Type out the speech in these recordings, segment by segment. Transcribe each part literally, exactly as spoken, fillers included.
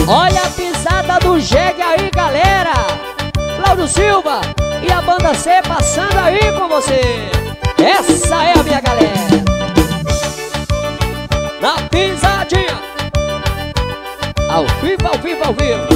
Olha a pisada do jegue aí, galera. Cláudio Silva e a banda C passando aí com você. Essa é a minha galera. Na pisadinha, ao vivo, ao vivo, ao vivo.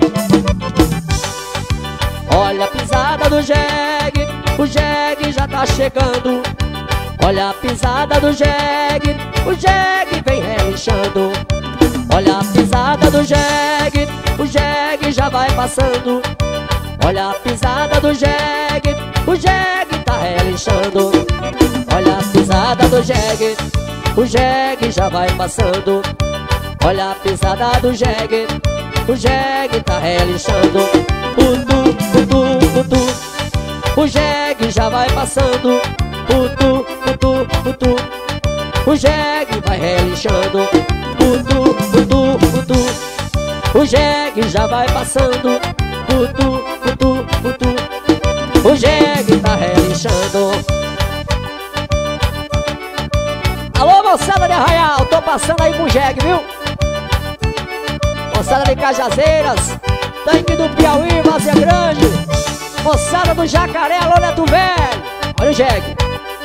Olha a pisada do jegue, o jegue já tá chegando. Olha a pisada do jegue, o jegue vem relinchando. Olha a pisada do jegue, o jegue já vai passando. Olha a pisada do jegue, o jegue tá relinchando. Olha a pisada do jegue, o jegue já vai passando. Olha a pisada do jegue, o jegue tá relinchando. Putu, putu, putu, o jegue já vai passando. Putu, putu, putu, o jegue vai relinchando. Putu, putu, putu, o jegue já vai passando. Putu, putu, putu, o jegue tá relinchando. Alô, moçada de Arraial, tô passando aí com o jegue, viu? Moçada de Cajazeiras, Tanque do Piauí, Vazia Grande, moçada do Jacaré, alô Neto Velho. Olha o jegue.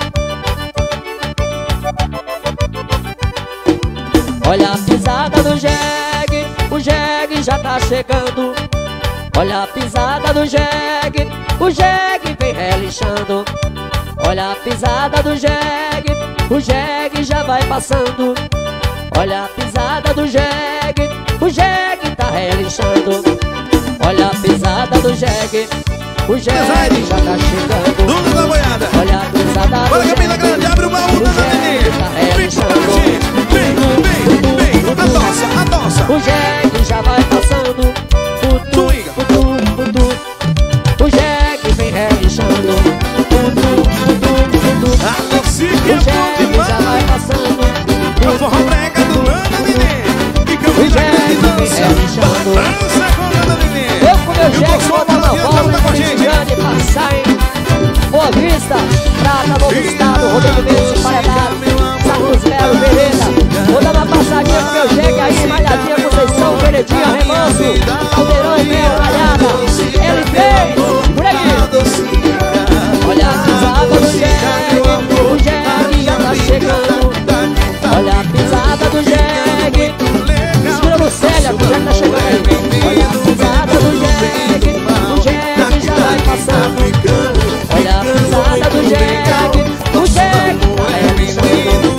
Olha a pisada do jegue, o jegue já tá chegando. Olha a pisada do jegue, o jegue vem relinchando. Olha a pisada do jegue, o jegue já vai passando. Olha a pisada do jegue, o jegue tá relinchando. Olha a pisada do jegue, o jegue já tá chegando. Tudo da boiada. Olha a pisada do Bora, jegue, Campina Grande, abre o baú da jegue tá relinchando. Vem, vem, vem, adoça, adoça. O jegue já vai passando. Putu, Swinga. putu, putu, o jegue vem relinchando. Putu, putu, putu, A Lucique o é bom jegue já vai demais. passando. É o forró brega do Ana Nenê. E O Campina jegue Grande vem dança. relinchando. Dança com Ana Nenê. Eu com meu E o jegue pessoal vou dar uma balanceando, volta tá com a em gente. Grande, passar em Boa Vista, Prata, Novo Estado, Rodrigo Mendes, Paredado, Santos Belo, Vereda. Vou dar uma passadinha com meu jegue aí, Malhadinha, Conceição, Veredinha, Remanso, Caldeirão, Melo, Malhada, L P, por aí. Olha a pisada do jegue, o jegue já tá chegando. Olha a pisada do jegue, segura no Célia, o jegue tá chegando aí. Olha a pisada do jegue, o jegue já vai passando. Olha a pisada do jegue, o jegue tá relinchando.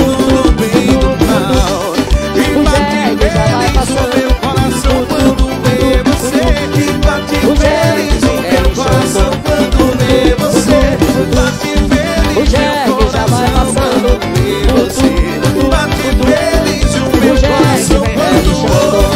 O jegue já vai passando. O jegue vem relinchando. O jegue já vai passando. O jegue vem relinchando.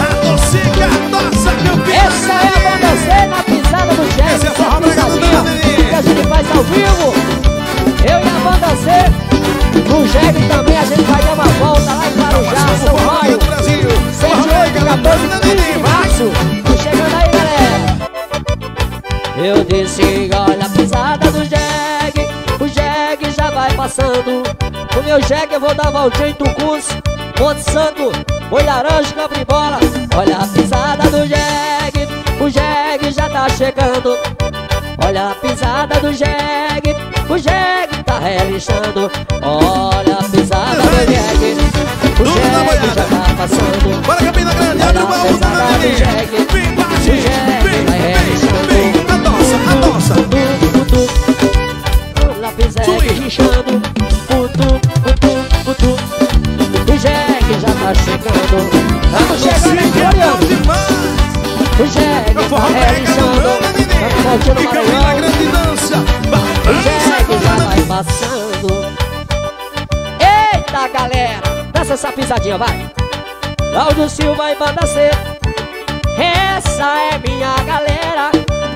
Essa é a banda C na pisada do jegue. Essa é a pisadinha que a gente faz ao vivo. Eu e a banda C, no jegue também a gente vai dar uma volta lá em Guarujá, São Paulo. seis de oito, quatorze e quinze de março. Tô chegando aí, galera. Eu disse, olha a pisada do jegue, o jegue já vai passando. O meu jegue eu vou dar voltinha em Tucus, Monte Santo, Oi Laranja, Campo-Bola. Olha a pisada do jegue, o jegue já tá chegando. Olha a pisada do jegue, o jegue tá relinchando. Olha a pisada do jegue, o jegue já tá passando. Bora, Campina Grande, abre o baú da Ana Nenê. Vem com a gente, vem, vem, vem, adoça, adoça. Olha a pisada relinchando. Putu, putu, putu, o jegue já tá chegando. Vamos chegando aí, Floriano. O jegue tá relinchando. Vamos voltando no Maranhão. O jegue já vai passando. Eita, galera, dança essa pisadinha, vai. Cláudio Silva e banda C, essa é minha galera.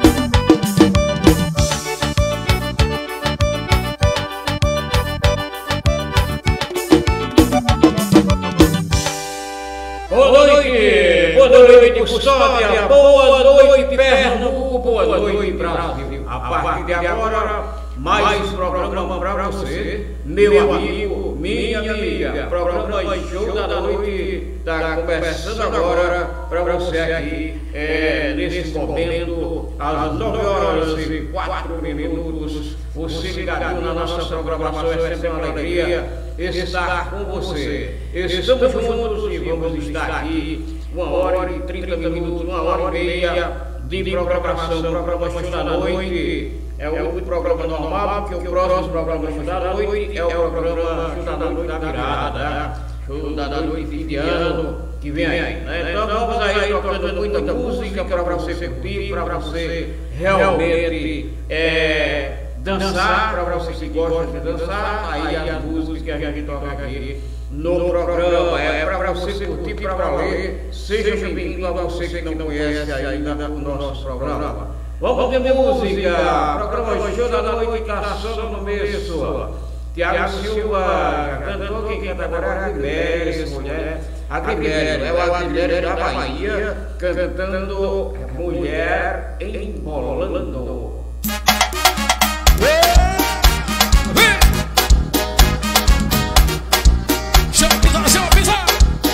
Boa noite, boa noite, Custódia, boa noite, Pernambuco, boa noite, Brasil. A partir de agora, mais um programa para você, meu amigo, minha amiga. Programa Show da Noite está começando agora para você aqui, é, nesse momento, às nove horas e quatro minutos. Você ligadinho na nossa programação, é sempre uma alegria estar com você. Estamos juntos e vamos estar aqui uma hora e trinta minutos, uma hora e meia de programação, programa Show da Noite. É o programa normal, porque o próximo programa Show da Noite é o programa Show da Noite da virada, Show da Noite fim de ano que vem aí, né? Então vamos aí tocando muita música para você curtir, para você realmente é, dançar, para você que gosta de dançar. Aí as músicas que a gente toca aqui no programa é para você curtir, para valer. Seja bem-vindo a você que não conhece ainda o nosso programa. Vamos ter música, programa Show da Noite está só no começo. Tiago Silva, cantor, quem canta agora é a Guilherme, mulher. A Guilherme, é o Guilherme da Bahia, cantando Mulher Embolando. Chama pisar, chama pisar.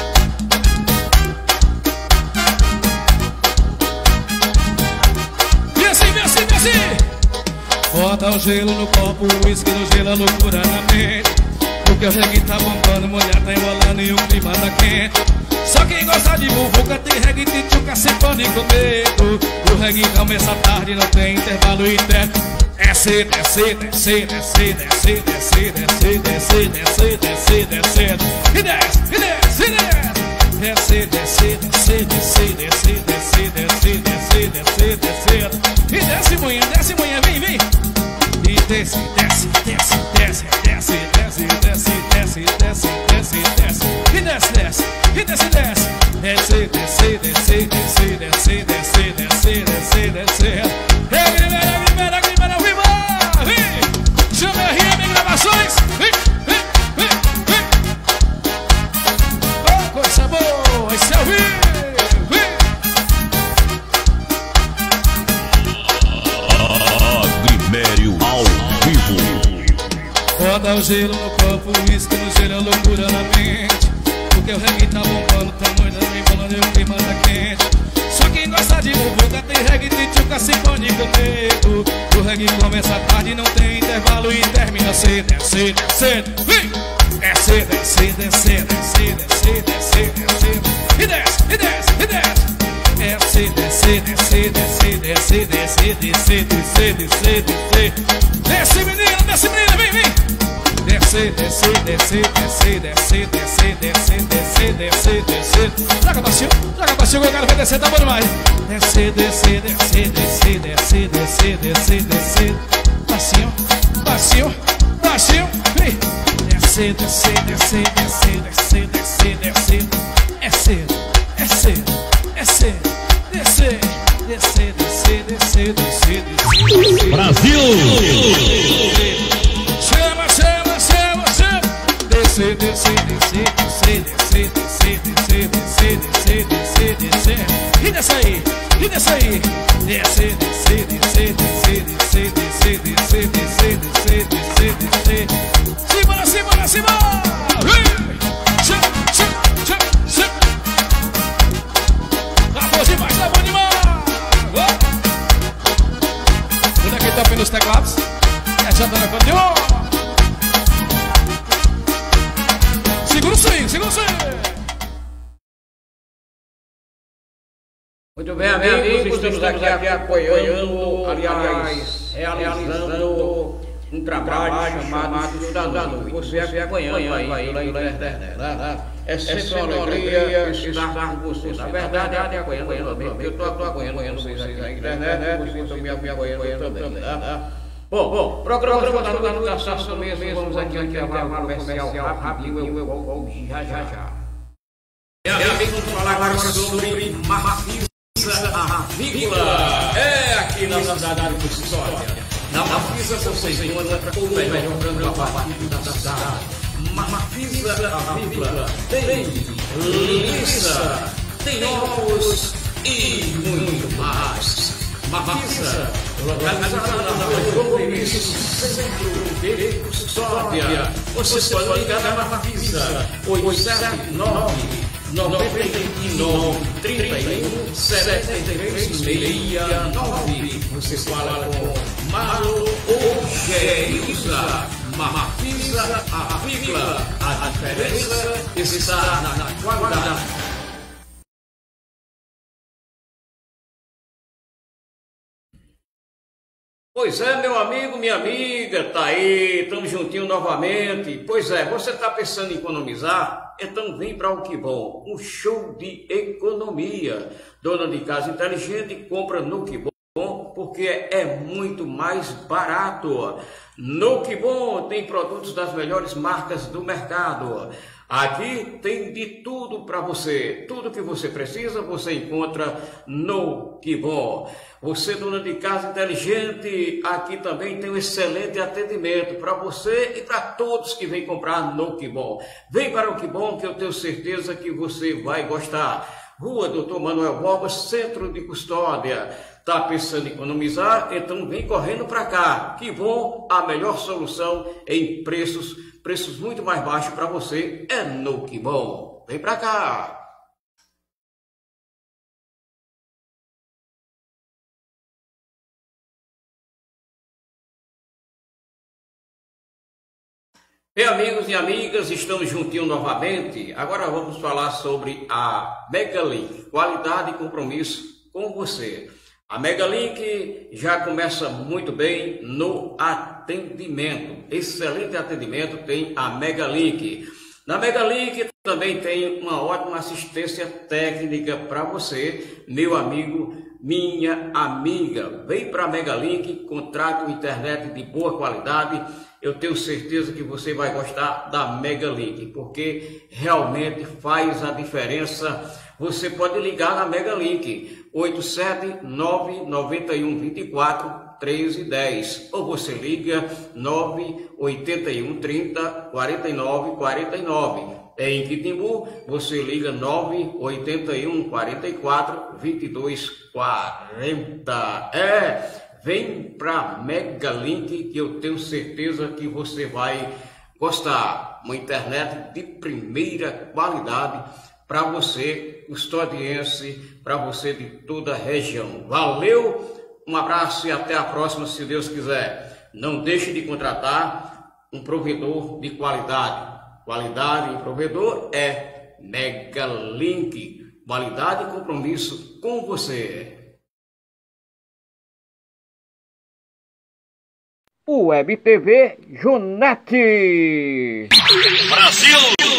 E assim, e assim, e assim. Bota o gelo no copo, o uísque no gelo, a loucura na mente. Porque o reggae tá bombando, mulher tá enrolando e o clima tá quente. Só quem gosta de buvuca tem reggae, tem tchuca, sinfônico medo. O reggae começa tarde, não tem intervalo interno. Desce, desce, desce, desce, desce, desce, desce, desce, desce, desce, desce. E desce, e desce, e desce. Desce, desce, desce, desce, desce, desce, desce, desce, desce, desce. E desce, manhã, desce, manhã, vem, vem. E desce, desce, desce, desce, desce, desce, desce, desce, desce, desce, desce. E desce, desce, e desce, desce. Desce, desce, desce, desce, desce, desce, desce, desce, desce. É Guilherme, Guilherme, Guilherme, viva! Vem! Chama R M Gravações! Vem, vem, vem, vem! Oh, coisa boa! Esse é o vivo! Vem! Agrimério ao vivo. Bota o gelo no copo, o uísque no gelo, a loucura na mente. Porque o reggae tá bombando, tá muito bem bolando e o clima tá quente. Só quem gosta de buvuca tem reggae, tem tchuca, sinfônico medo. O reggae começa tarde, não tem intervalo e termina cedo. Desce, desce, vem! Desce, desce, desce, desce, desce, desce, desce. E desce, e desce, e desce. Desce, desce, desce, desce, desce, desce, desce, desce, desce, desce. Desce, menina, desce, menina, vem, vem! Desce, desce, desce, desce, desce, desce, desce, desce, desce, desce. Joga baixinho, joga baixinho, o cara vai descer, tá bom demais. Desce, desce, desce, desce, desce, desce, desce, desce. Baixinho, baixinho, baixinho, vem. Desce, desce, desce, desce, desce, desce, desce. É cedo, é cedo, é cedo. Desce, desce, desce, desce, desce, desce. Brasil! Chama, chama, chama, chama. Desce, desce, desce, desce, desce, desce, desce, desce, desce, desce, desce. E desce aí, e desce aí. Desce, desce, desce, desce, desce, desce, desce, desce, desce, desce, desce. Simbora, simbora, simbora. Chama, chama, chama, chama. Tá bom demais, tá bom demais. Olha quem tá pelos teclados. E a Jandana continua. Segura o swing, segura o swing. Muito bem, amigos, estamos aqui, aqui apoiando, aliás, realizando um trabalho chamado Show da Noite. Você acompanhando aí na internet. É sempre uma alegria estar com vocês. Na verdade, é acompanhando também, porque eu estou acompanhando vocês aí na internet, vocês estão me acompanhando também. Bom, bom, programa Show da Noite está só mesmo, vamos aqui ao intervalo comercial rapidinho, eu volto já já já. E amigos, vamos falar agora sobre Marfisa Avícola. É aqui na cidade de Custódia. Na Marfisa você encontra o melhor frango abatido da cidade. Marfisa Avícola tem linguiça, tem ovos e muito mais. Mafisa, localizada na rua João Vinícius, centro de Custódia. Você pode ligar na Mafisa, oito sete nove, nove nove, três um, sete três seis nove. Você fala com Malo ou Geilza. Mafisa, a vírgula, a diferença está na qualidade. Pois é, meu amigo, minha amiga, tá aí, estamos juntinhos novamente. Pois é, você está pensando em economizar? Então vem para o Que Bom, um show de economia. Dona de casa inteligente compra no Que Bom, porque é muito mais barato. No Que Bom tem produtos das melhores marcas do mercado. Aqui tem de tudo para você. Tudo que você precisa você encontra no Que Bom. Você, dona de casa inteligente, aqui também tem um excelente atendimento para você e para todos que vêm comprar no Que Bom. Vem para o Que Bom que eu tenho certeza que você vai gostar. Rua Doutor Manuel Borba, Centro de Custódia. Tá pensando em economizar? Então vem correndo para cá. Que Bom, a melhor solução em preços, preços muito mais baixos para você é no Que Bom. Vem para cá. Bem, amigos e amigas, estamos juntinhos novamente. Agora vamos falar sobre a Megalink, qualidade e compromisso com você. A Megalink já começa muito bem no atendimento. Excelente atendimento tem a Megalink. Na Megalink também tem uma ótima assistência técnica para você, meu amigo, minha amiga. Vem para a Megalink, contrate uma internet de boa qualidade. Eu tenho certeza que você vai gostar da Megalink, porque realmente faz a diferença. Você pode ligar na Megalink, oito sete nove, nove um, dois quatro, três um zero, ou você liga nove oito um, trinta, quarenta e nove, quarenta e nove. Em Quitimbu, você liga nove oito um, quarenta e quatro, vinte e dois, quarenta. É... Vem para Megalink que eu tenho certeza que você vai gostar. Uma internet de primeira qualidade para você, custodiense, para você de toda a região. Valeu, um abraço e até a próxima, se Deus quiser. Não deixe de contratar um provedor de qualidade. Qualidade em provedor é Megalink. Qualidade e compromisso com você. Web T V Junete Brasil!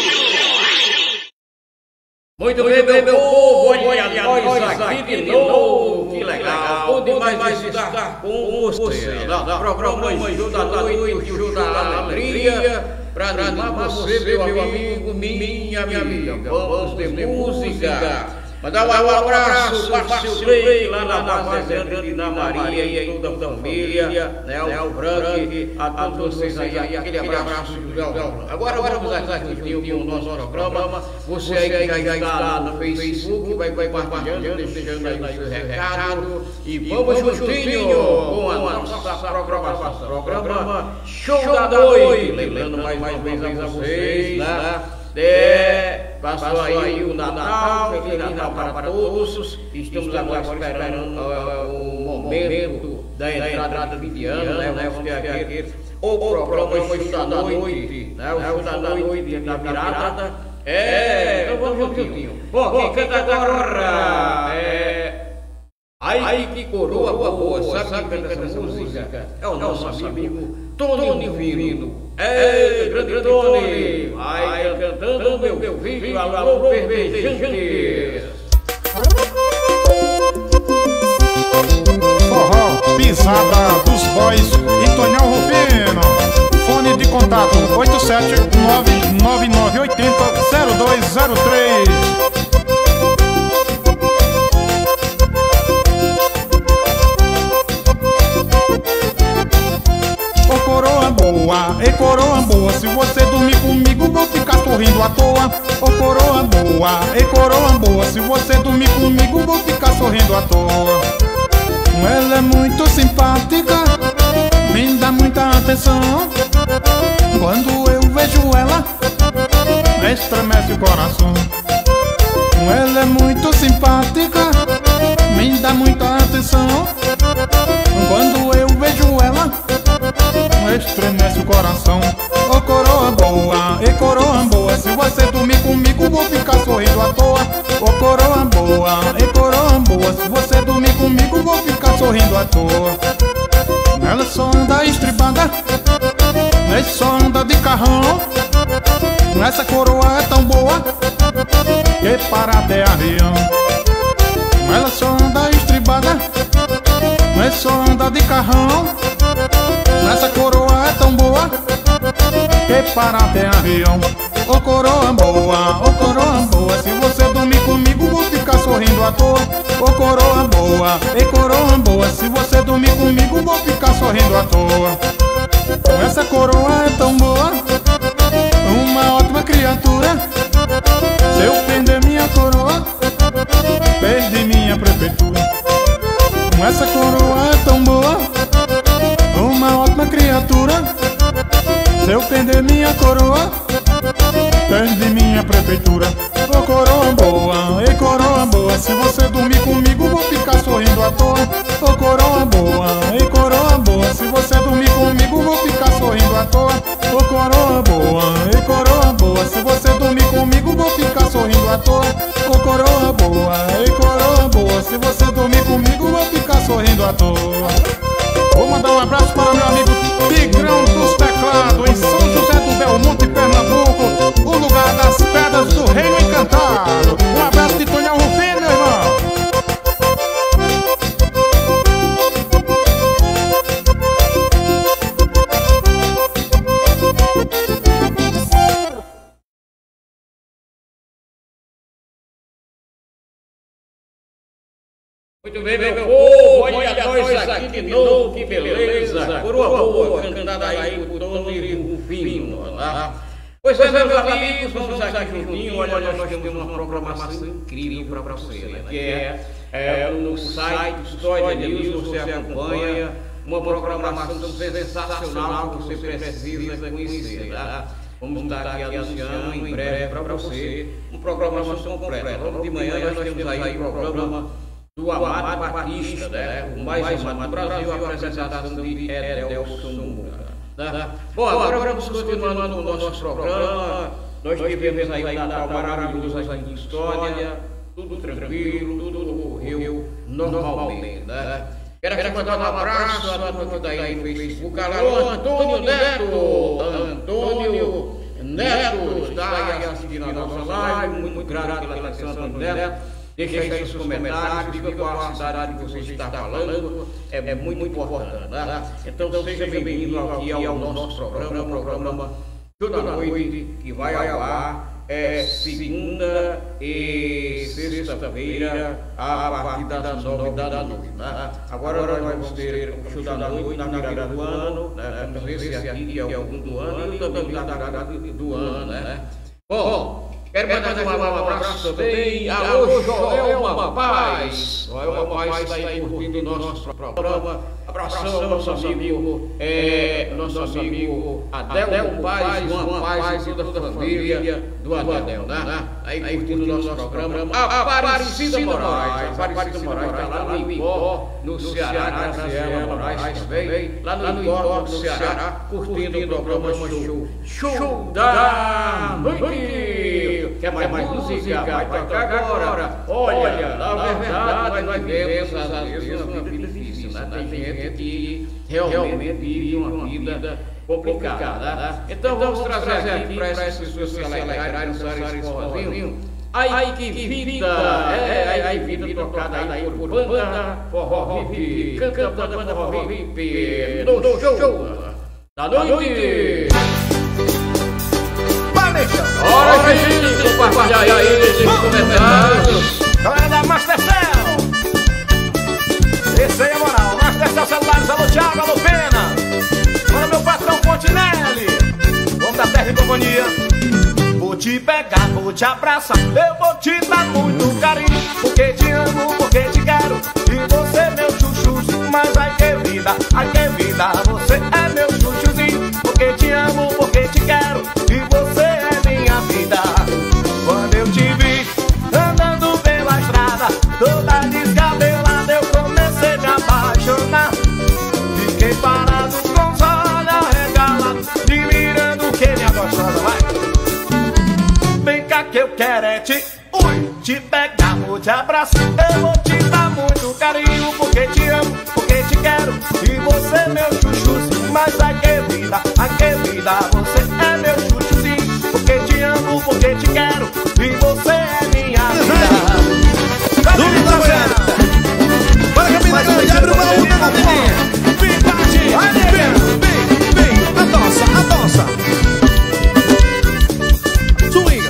Muito bem, bem, meu povo, olha nós aqui de novo, que legal, bom demais estar com você, no programa Show da Noite, Show da Alegria, para animar você, meu amigo, minha amiga. Vamos de música. Mandar um abraço para o seu Leite lá na Fazenda de Ana Maria e toda a família, né, o Frank, a todos vocês aí, aquele abraço. Agora vamos aqui juntinho no nosso programa. Você aí que já está no Facebook, vai compartilhando, deixando aí o seu recado. E vamos juntinho com a nossa programação. Programa Show da Noite. Lembrando mais uma vez a vocês, né? É, passou aí o Natal, Feliz Natal para, para todos. Estamos agora esperando uh, o momento da entrada de fim de ano, né? Vamos ter aqui o programa Show da Noite, né? O Show da Noite da virada. É, então vamos juntinho. Bom, quem canta agora é... Aí que coroa boa, sabe quem canta essa música? É o nosso amigo Tony Virino. É, grande Tony, vai cantando meu, meu filho, alô, Verdejantes. Forró, pisada dos boys e Tonhão Rufino. Fone de contato oito sete nove nove nove oito zero zero dois zero três. Coroa boa, e coroa boa, se você dormir comigo vou ficar sorrindo à toa. Ô coroa boa, e coroa boa, se você dormir comigo vou ficar sorrindo à toa. Ela é muito simpática, me dá muita atenção. Quando eu vejo ela, estremece o coração. Ela é muito simpática, me dá muita atenção. Quando eu vejo ela, estremece o coração. Ô coroa boa, e coroa boa, se você dormir comigo vou ficar sorrindo à toa. Ô coroa boa, e coroa boa, se você dormir comigo vou ficar sorrindo à toa. Ela só anda estribada, ela só anda de carrão. Essa coroa é tão boa que para até avião. Ela só anda estribada, ela só anda de carrão. Essa coroa é tão boa que para até avião. Ô coroa boa, ô coroa boa, se você dormir comigo vou ficar sorrindo à toa. Ô coroa boa, e coroa boa, se você dormir comigo vou ficar sorrindo à toa. Essa coroa é tão boa, uma ótima criatura. Se eu perder minha coroa, perdi minha prefeitura. Essa coroa é tão boa, uma ótima criatura. Se eu perder minha coroa, perdi minha prefeitura. Ô coroa boa, e coroa boa, se você dormir comigo vou ficar sorrindo à toa. Ô coroa boa, e coroa boa, se você dormir comigo vou ficar sorrindo à toa. Ô coroa boa, e coroa boa, se você dormir comigo vou ficar sorrindo à toa. Ô coroa boa, e coroa boa, se você dormir comigo vou ficar sorrindo à toa. Vou mandar um abraço para meu amigo Tigrão dos Teclados, em São José do Belmonte, Pernambuco, o lugar das pedras do Reino Encantado. Um abraço de Tonhão Rufino, meu irmão. Muito bem, meu povo, olha nós aqui de novo, que beleza. Coroa boa, cantada aí por Tony Rufino, tá? Pois é, meus amigos, vamos aqui juntinho. Olha, nós temos uma programação incrível para você, né? Que é, é no site História News, você acompanha uma programação sensacional que você precisa conhecer, tá? Vamos estar aqui anunciando em breve para você uma programação completa. Logo de manhã nós temos aí o programa do Amado Batista, né? O mais amado do Brasil, a apresentação de Edelson Moura. Tá? Bom, agora vamos continuando o nosso programa. Nós tivemos aí um Natal maravilhoso aqui em História, tudo tranquilo, tudo correu normalmente, né? Quero aqui mandar um abraço a turma que está aí no Facebook. Alô, Antônio Neto! Antônio Neto está aí assistindo a nossa live, muito grato pela atenção, Antônio Neto. Deixa aí seus comentários, diga qual a cidade que você está falando, é, é muito importante, né? Então seja bem-vindo aqui ao nosso programa, o programa Toda Noite, que vai ao ar é, segunda e sexta-feira, a partir das nove da noite, né? Agora nós vamos ter o show da noite na virada do ano, né? Vamos ver se aqui é o do ano e também na virada do ano, né? Bom, quero mandar um abraço também. Alô, Joelma Paz. Joelma Paz está aí curtindo o nosso programa. Abração ao nosso amigo, é, nosso amigo Adel Paz, uma paz e toda a família do Adel, né? Aí curtindo o nosso programa. Aparecida Moraes. Aparecida Moraes está lá no Icó, no Ceará. Graciela Moraes também. Lá no Icó, no Ceará, curtindo o programa Show. Show da Noite. Quer mais, mais música? Vai tocar agora. Olha, na verdade, nós vivemos às vezes uma vida difícil, né? Tem gente que realmente vive uma vida complicada, né? Então vamos trazer aqui para essas pessoas se alegrarem, dançarem esse forrozinho. Ai que vida! É, ai que vida tocada aí por banda forró hippie. Canta banda forró hippie no show da noite. Bora, gente, compartilhar aí nesses comentários. Galera da Mastercell, esse aí é moral. Mastercell Celulares, alô Thiago, alô Pena. Bora meu patrão Fontinelli. Vamos da terra e companhia. Vou te pegar, vou te abraçar, eu vou te dar muito carinho. Porque te amo, porque te quero, e você meu chuchu. vida, ai que vida. Você é meu chuchuzinho, porque te amo, porque te quero, e você é minha vida. Quando eu te vi andando pela estrada, toda descabelada, eu comecei a me apaixonar. Fiquei parado com os olhos arregalados, admirando que minha gostosa vai. Vem cá que eu quero é te, ui, te pegar, vou te abraçar. Eu vou te dar muito carinho, porque te amo, porque te quero, e você é meu chuchuzinho. Mas ai que vida, ai que vida. Você é meu chuchuzinho, porque te amo, porque te quero, e você é minha vida. Tudo da mulher. Bora, Camila Grande, abre o baú da menina. Vem, bate, vem, vem, vem. Adoça, adoça. Swinga.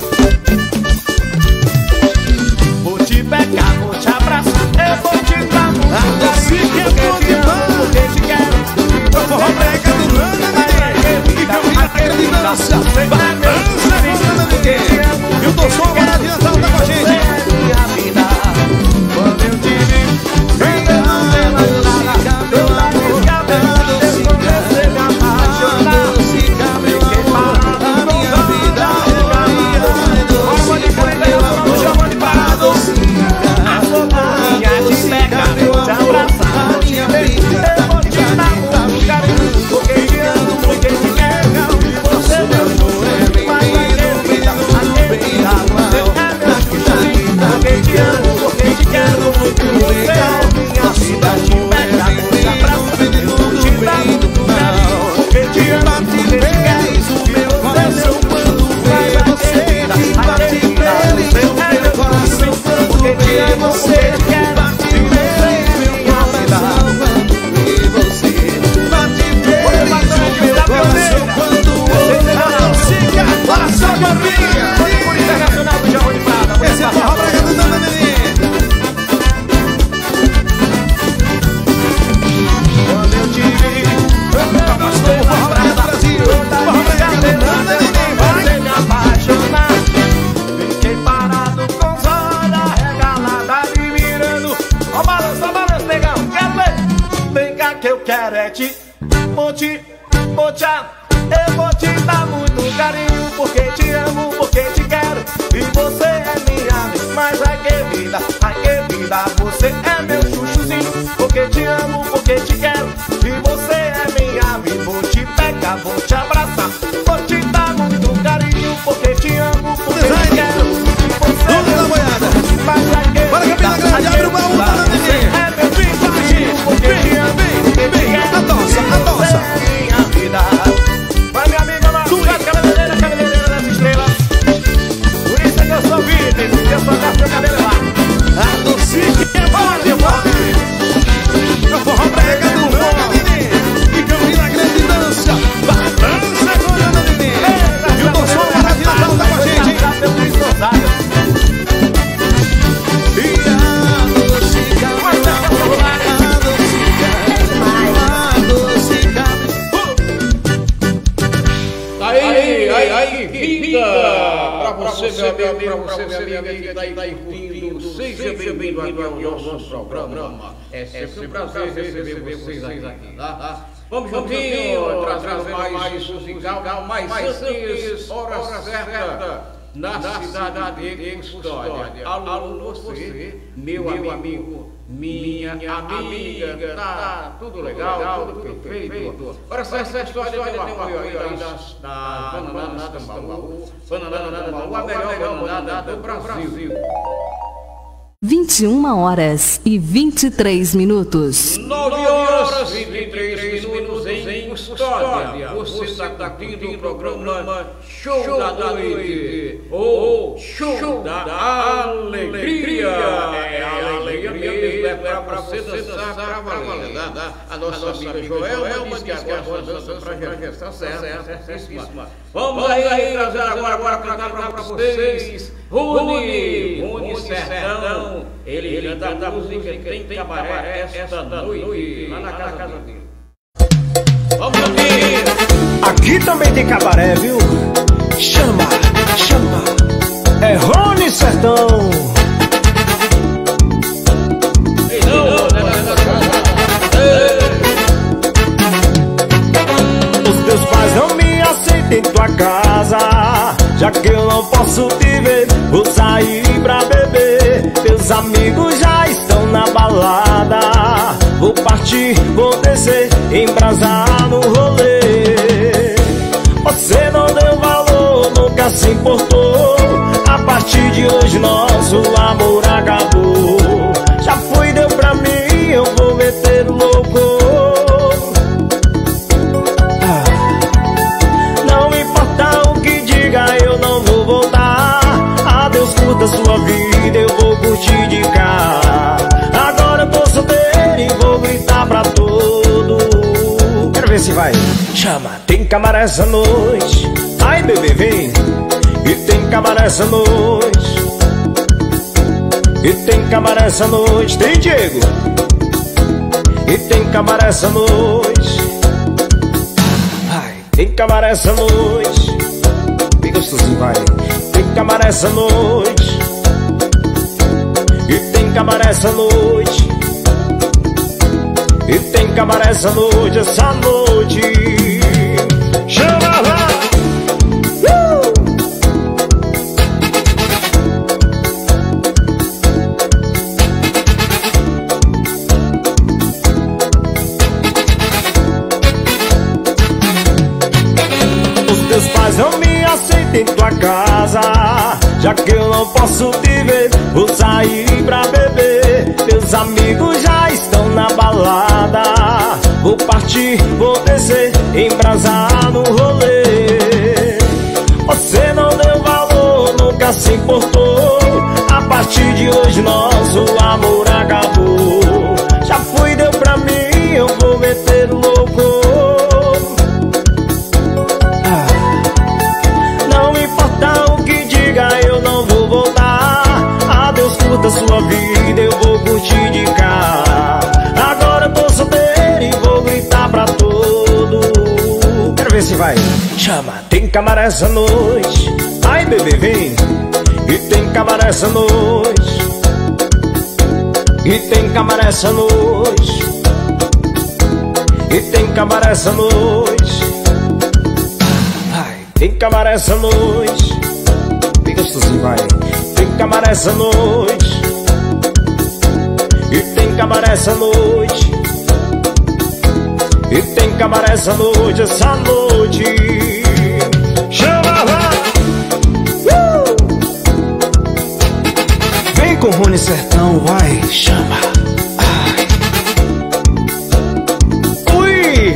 Vou te pegar, vou te abraçar, eu vou te dar muito carinho, porque te amo, porque te quero, e você é meu chuchuzinho. Mas ai que vida, ai que vida. Você é meu chuchuzinho, porque te amo, E o Doção agora adianta, tá com a gente. você é minha vida. Quando eu te vi andando pela estrada, toda descabelada, eu comecei a me apaixonar. Fiquei parado com os olhos arregalados. Forma de corrida, eu não chamo de parado. A sozinha te pega, vou te abraçar, vou te beijar, eu vou te dar muito carinho, porque te amo, porque te quero, e você é meu chuchuzinho. Mas ai que vida, ai que vida. Você é meu chuchuzinho, porque te amo, porque te quero, e você é minha vida. Te pega, vou te abraçar, eu vou te dar muito carinho, porque te amo, porque te quero, e você é meu chuchuzinho. Mas ai que vida, ai que vida. Você é meu coração, porque te amo, porque te quero, e você é minha vida. E você bate feliz no meu coração quando Música, coração de amiga. Por internacional do João de Prata. esse é forró pra cá da menina. Quando eu te vi andando pela estrada, toda descabelada, eu comecei a me apaixonar. Fiquei parado com os olhos arregalados, admirando. Ó balança, balança, negão, quero ver. Vem cá que eu quero é te, vou te, vou te amar. Eu vou te dar muito carinho, porque te amo, porque te quero, e você é minha vida. Mas ai que vida, ai que vida. Você é meu chuchuzinho, porque te amo, porque te quero, e você é minha vida. Vou te pegar, vou te abraçar, vou te dar muito carinho, porque te amo, porque te quero, e você é Tudo da meu boiada. chuchuzinho. Mas ai que Bora, vida, Camila Grande, ai abre que o baú vida. da Você menina. é meu chuchuzinho, porque te amo, porque te quero, Adoça, e adoça. você é minha vida. Vai, minha amiga, lá, faz cabeleireira, cabeleireira das estrelas. Por isso é que eu sou virgem, eu só gasto meu cabelo lá. A docinha é Pode, pode. o forró pra cá do menina. E Camila Grande dança. Balança agora da menina. E o Doção agora adianta, tá com a gente. Já deu três rosadas. E a docica, a docica, a docica. Aí, aí, aí, que vida! Pra você, meu amigo, pra você, minha amiga, que tá aí curtindo, seja bem-vindo aqui ao nosso programa. É sempre um prazer receber vocês aqui, tá? Vamos juntinho, trazendo mais musical, mais antes, hora certa, na cidade de Custódia. Alô, você, meu amigo, minha amiga, tá tudo legal, tudo perfeito. Agora essa história tem um apoio aí da Bananada Tambaú, Bananada Tambaú, a melhor bananada do Brasil. vinte e uma horas e vinte e três minutos. nove horas e vinte e três minutos em Custódia. Você está curtindo o programa Show da Noite, ou Show da Alegria. É a alegria mesmo, é para você dançar pra valer. A nossa amiga Joelma diz que agora dança pra gestar certíssima. Vamos aí trazer agora para cantar para vocês Rune, Rune Sertão. Ele canta a música Tem Cabaré esta noite, lá na casa dele. Vamos aqui! Aqui também tem cabaré, viu? Chama, chama. É Rune Sertão. Ei, não, não, não, não, não, não. tua casa. Já que eu não posso te ver, vou sair pra beber. Teus amigos já estão na balada. Vou partir, vou descer, embrasar no rolê. Você não deu valor, nunca se importou. A partir de hoje nosso amor acabou. Já foi, deu pra mim, eu vou meter o louco. ah. Não importa o que diga, eu não vou voltar. Adeus, curta sua vida, eu vou curtir de cá. Agora eu tô solteiro e vou gritar pra todo. Quero ver se vai. Chama, tem camarada essa noite. Ai, bebê, vem. E tem camarada essa noite. E tem camarada essa noite. Tem, Diego? E tem camarada essa noite. Ai, tem camarada essa noite. Bem gostosinho, vai. Tem camarada essa noite. E tem camarada essa noite. E tem camarada essa noite, essa noite. Chama lá. Uh! Os teus pais não me aceitam em tua casa. Já que eu não posso te ver, vou sair pra beber. Teus amigos já estão na balada. Vou partir, vou descer, embrasar no rolê. Você não deu valor, nunca se importou. A partir de hoje nosso amor acabou. Já foi, deu pra mim, eu vou meter o louco. ah. Não importa o que diga, eu não vou voltar. Adeus, curta sua vida, eu vou curtir de cá. Agora eu tô solteiro e vou gritar pra todo. Quero ver se vai. Chama, tem camarada essa noite. Ai, bebê, vem. E tem camarada essa noite. E tem camarada essa noite. E tem camarada essa noite. Ai, tem camarada essa noite. Bem gostosinho, vai. Tem camarada essa noite. E tem camarada essa noite. E tem camarada essa noite, essa noite. Chama lá. Uh! Vem com o Rony Sertão, vai, chama. Ai. Ui!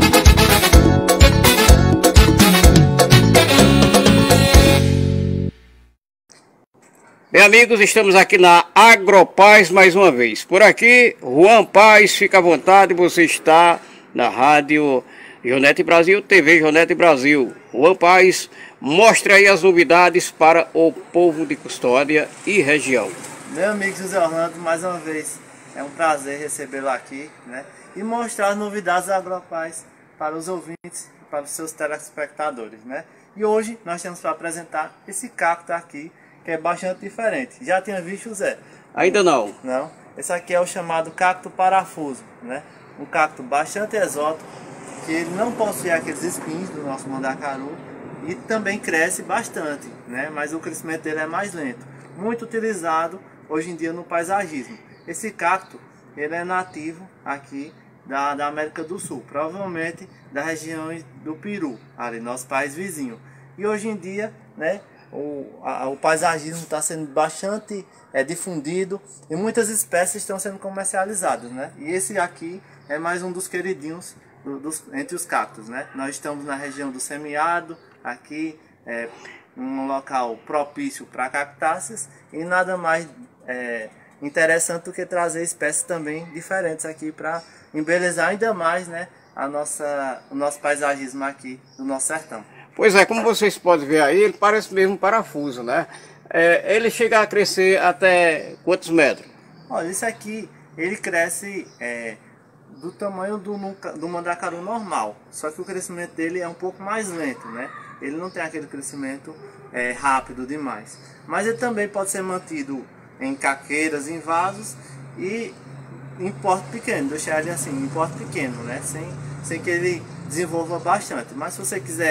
Bem, amigos, estamos aqui na Agropaz mais uma vez. Por aqui, Juan Paz, fica à vontade, você está na Rádio Jonete Brasil, T V Jonete Brasil. Juan Paz, mostre aí as novidades para o povo de Custódia e região. Meu amigo José Orlando, mais uma vez, é um prazer recebê-lo aqui, né? E mostrar as novidades da Agropaz para os ouvintes e para os seus telespectadores, né? E hoje nós temos para apresentar esse cacto aqui, que é bastante diferente. Já tinha visto, Zé? Ainda não. Não. Esse aqui é o chamado cacto parafuso, né? Um cacto bastante exótico, que ele não possui aqueles espinhos do nosso mandacaru e também cresce bastante, né? Mas o crescimento dele é mais lento. Muito utilizado hoje em dia no paisagismo. Esse cacto, ele é nativo aqui da, da América do Sul, provavelmente da região do Peru, ali nosso país vizinho. E hoje em dia, né? O, a, o paisagismo está sendo bastante é, difundido e muitas espécies estão sendo comercializadas, né? E esse aqui é mais um dos queridinhos do, dos, entre os cactos, né? Nós estamos na região do semiárido, aqui é um local propício para cactáceas e nada mais é, interessante do que trazer espécies também diferentes aqui para embelezar ainda mais, né, a nossa, o nosso paisagismo aqui do nosso sertão. Pois é, como vocês podem ver aí, ele parece mesmo um parafuso, né? É, ele chega a crescer até quantos metros? Olha, esse aqui, ele cresce é, do tamanho do, do mandacaru normal, só que o crescimento dele é um pouco mais lento, né? Ele não tem aquele crescimento é, rápido demais. Mas ele também pode ser mantido em caqueiras, em vasos e em porte pequeno, deixar ele assim, em porte pequeno, né? Sem, sem que ele desenvolva bastante. Mas se você quiser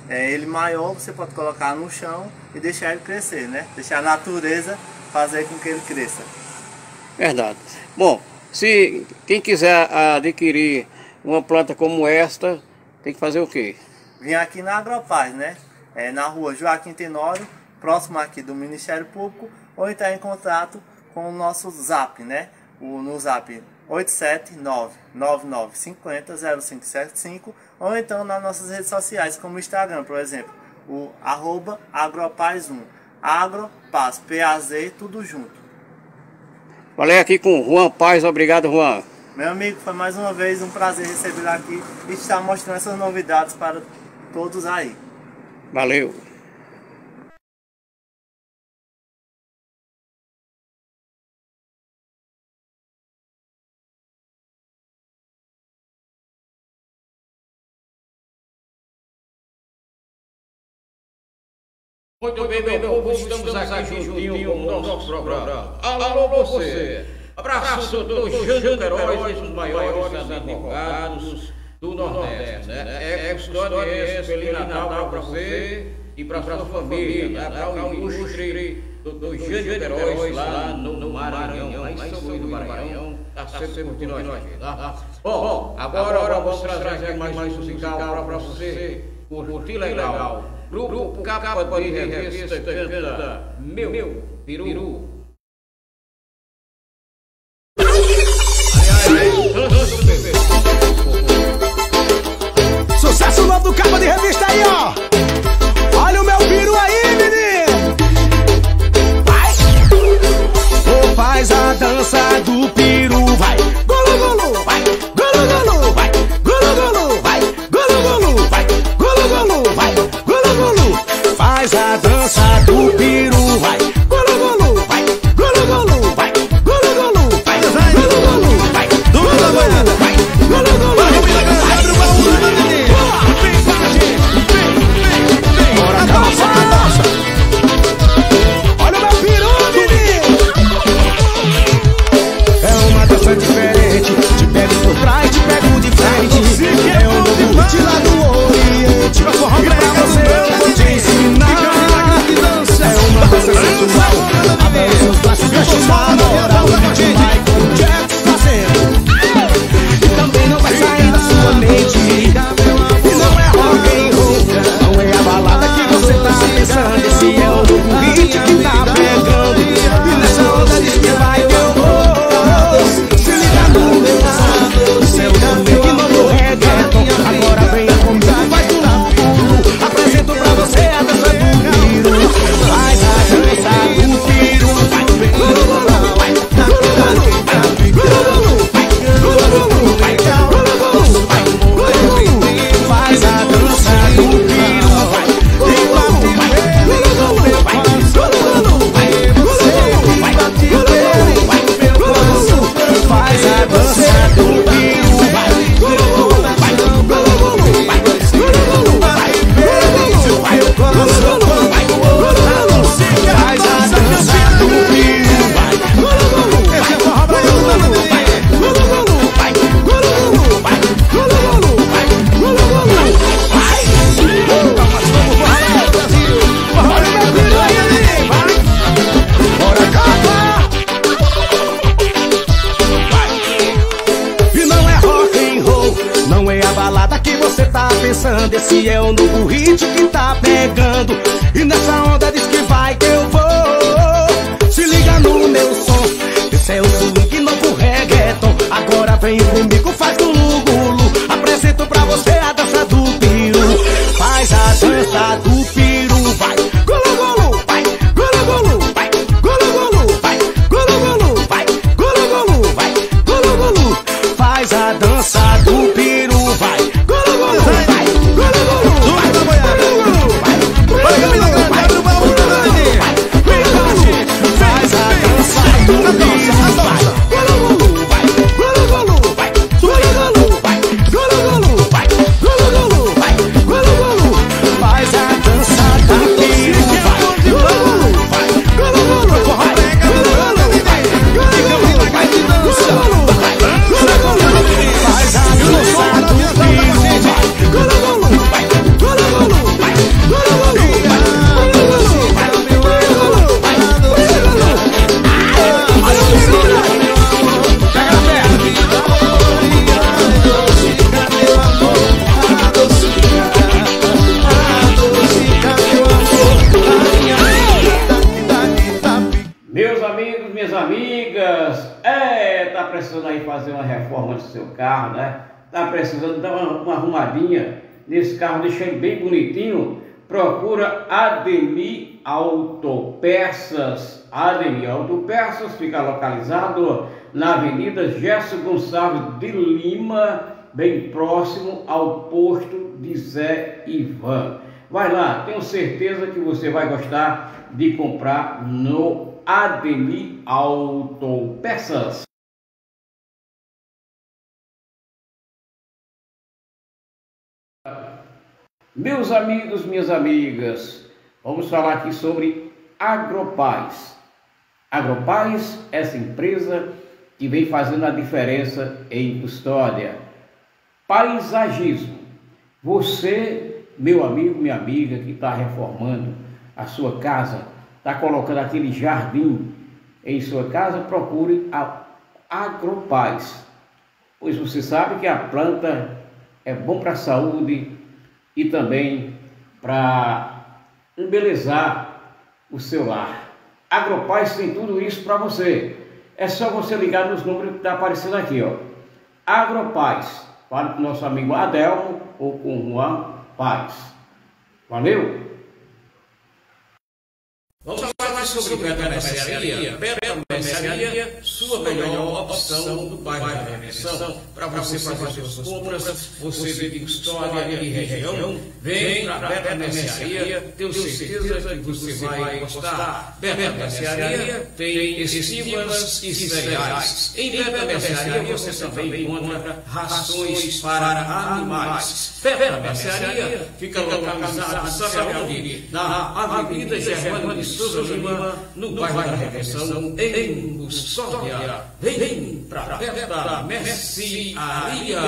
é, ele maior, você pode colocar no chão e deixar ele crescer, né? Deixar a natureza fazer com que ele cresça. Verdade. Bom, se quem quiser adquirir uma planta como esta, tem que fazer o quê? Vim aqui na Agropaz, né? É, na rua Joaquim Tenório, próximo aqui do Ministério Público, ou entrar em contato com o nosso zap, né? O, no zap oito sete nove, nove nove cinco zero, zero cinco sete cinco, ou então nas nossas redes sociais, como o Instagram, por exemplo, o arroba agropaz um, agropaz, P A Z, tudo junto. Falei aqui com o Juan Paz, obrigado, Juan. Meu amigo, foi mais uma vez um prazer recebê-lo aqui e estar mostrando essas novidades para todos aí. Valeu. Muito bem, meu povo, estamos aqui juntinho com o nosso programa. Alô, você! Abraço do Jânio Queiroz, os maiores advogados do Nordeste, né? É história feliz Natal para você e para sua família, né? Para o ilustre do Jânio Queiroz lá no Maranhão, lá em São Luís do Maranhão, está sempre curtindo a gente, tá? Bom, agora vamos trazer mais mais musical para você curtir legal. Grupo Capa de Revista canta Meu, Meu Peru. Sucesso novo do Capa de Revista aí, ó. Olha o meu peru aí, menino. Vai. Ou faz a dança do peru, vai. Golo, golo, vai. Golo, golo, vai. Golo, golo, vai. Golo, golo, vai. Golo, golo, vai. Golo, golo. Faz a dança do peru, vai. Golo, golo, vai. Golo, golo, vai. Golo, golo, vai. Golo, golo, vai. Tudo da banhada, vai. Golo, golo, vai. Abre o baú, menino. Vem com a gente. Vem, vem, vem. Bora, dança, dança. Olha o meu peru, menino. É uma dança diferente. Te pego por trás, te pego de frente. É um novo beat lá do Oriente. E pra você eu vou te ensinar. É uma dança sensual. Abre os seus braços, deixa eu namorar. Vai com o Jack fazendo. E também não vai sair da sua mente. E não é rock and roll, não é a balada que você tá pensando. Esse é o novo hit que tá pegando. E nessa onda diz que vai que eu vou. Se liga no meu lado, esse é o novo novo reggaeton. Agora venha comigo, vai tudo, tudo. Apresento pra você a dança do peru. Faz a dança do peru. Vai, vai, faz a dança do peru. Faz a dança do peru. Pensando, esse é o novo hit que tá pegando. E nessa onda diz que vai que eu vou. Se liga no meu som, esse é o swing novo reggaeton. Agora vem comigo, faz gulu gulu. Apresento pra você a dança do peru. Faz a dança do peru, vai. Gulu gulu, vai. Gulu gulu, vai. Gulu gulu, vai. Gulu gulu, vai. Gulu gulu, vai. Gulu gulu. Faz a dança do peru, vai. Gulu gulu, vai. Faz a dança do peru, vai. seu carro, né? Tá precisando dar uma, uma arrumadinha nesse carro, deixar ele bem bonitinho? Procura Ademir Autopeças. Ademir Autopeças fica localizado na Avenida Gerson Gonçalves de Lima, bem próximo ao posto de Zé Ivan. Vai lá, tenho certeza que você vai gostar de comprar no Ademir Autopeças. Meus amigos, minhas amigas, vamos falar aqui sobre Agropaz. Agropaz, essa empresa que vem fazendo a diferença em Custódia. Paisagismo. Você, meu amigo, minha amiga, que está reformando a sua casa, está colocando aquele jardim em sua casa, procure a Agropaz. Pois você sabe que a planta é bom para a saúde e também para embelezar o seu lar. Agropaz tem tudo isso para você. É só você ligar nos números que está aparecendo aqui, ó. Agropaz. Fale com o nosso amigo Adelmo ou com o Juan Paz. Valeu? Vamos falar mais sobre o Beta Mercearia. Beta Mercearia, sua melhor opção do bairro da Redenção. Para você fazer suas compras, você vem de Custódia e região, vem para Beta Mercearia. Tenho certeza que você vai gostar. Beta Mercearia tem excessivas e cereais. Em Beta Mercearia você também encontra rações para animais. Beta Mercearia fica localizada, sabe onde? Na Avenida Germano de Souza Lima, no bairro da Redenção, em Custódia. Vem pra Beta Mercearia.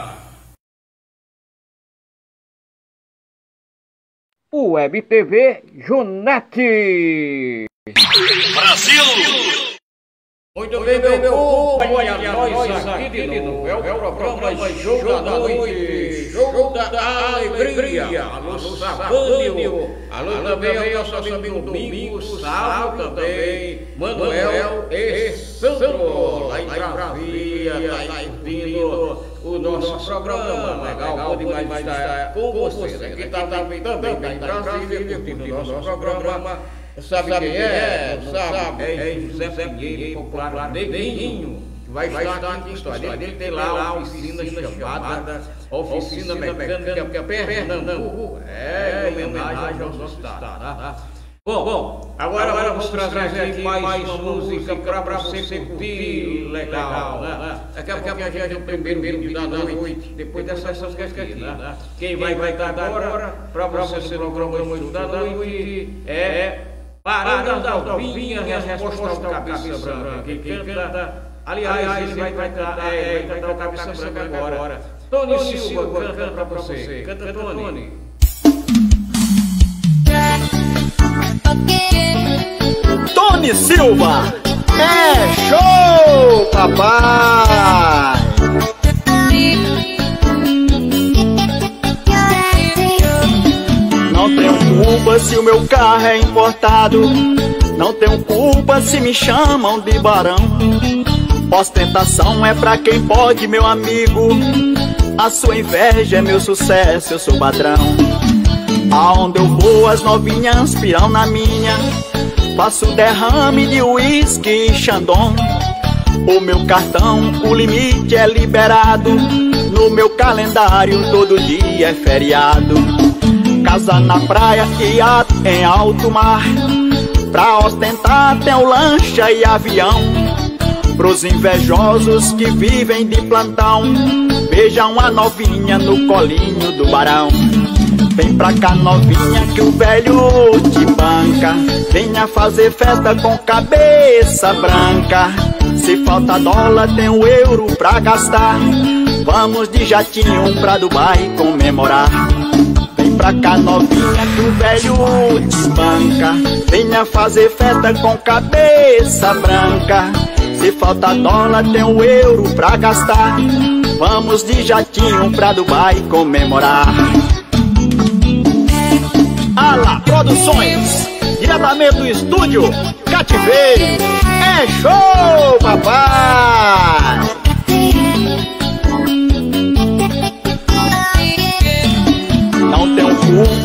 Web T V Junete. Brasil! Muito bem, meu povo, olha nós aqui de novo. É o programa Jogo da Noite, Jogo da Alegria. Alô, Sabânio. Alô, também ao nosso amigo Domingos, Salvo também, Manuel e Sandro, lá em Brasília, tá ouvindo o nosso programa. Legal, bom demais estar com vocês. Aqui está também, também em Brasília, curtindo o nosso programa. Sabe quem é? Sabe? É José Pinheiro, popular Neguinho, que vai estar aqui em História. Ele tem lá a oficina chamada Oficina Mecânica Pernambuco. É, em homenagem ao nosso estado, tá? Bom, bom, agora, agora vamos trazer aqui mais uma música para você curtir legal, né? Daqui a pouco a gente é o primeiro vídeo da noite, depois dessas músicas aqui, né? Quem vai vai dar agora para você no programa da noite é Barão da Alvinha, resposta ao Cabeça Branca. Quem canta, aliás, ele vai cantar, é, vai cantar o Cabeça Branca agora. Tony Silva canta para você. Canta, Tony. Tony Silva, é show, papai! Não tenho culpa se o meu carro é importado, não tenho culpa se me chamam de barão. Ostentação é pra quem pode, meu amigo, a sua inveja é meu sucesso, eu sou padrão. Aonde eu vou as novinhas piram na minha, faço derrame de uísque e chandon. O meu cartão, o limite é liberado, no meu calendário todo dia é feriado. Casa na praia e ato em alto mar, pra ostentar tem o lancha e avião. Pros invejosos que vivem de plantão, vejam a novinha no colinho do barão. Vem pra cá novinha que o velho te banca, venha fazer festa com cabeça branca. Se falta dólar tem o euro pra gastar, vamos de jatinho pra Dubai comemorar. Vem pra cá novinha que o velho te banca, venha fazer festa com cabeça branca. Se falta dólar tem o euro pra gastar, vamos de jatinho pra Dubai comemorar. Ala Produções, diretamente do estúdio Cativeiro, é show, papai!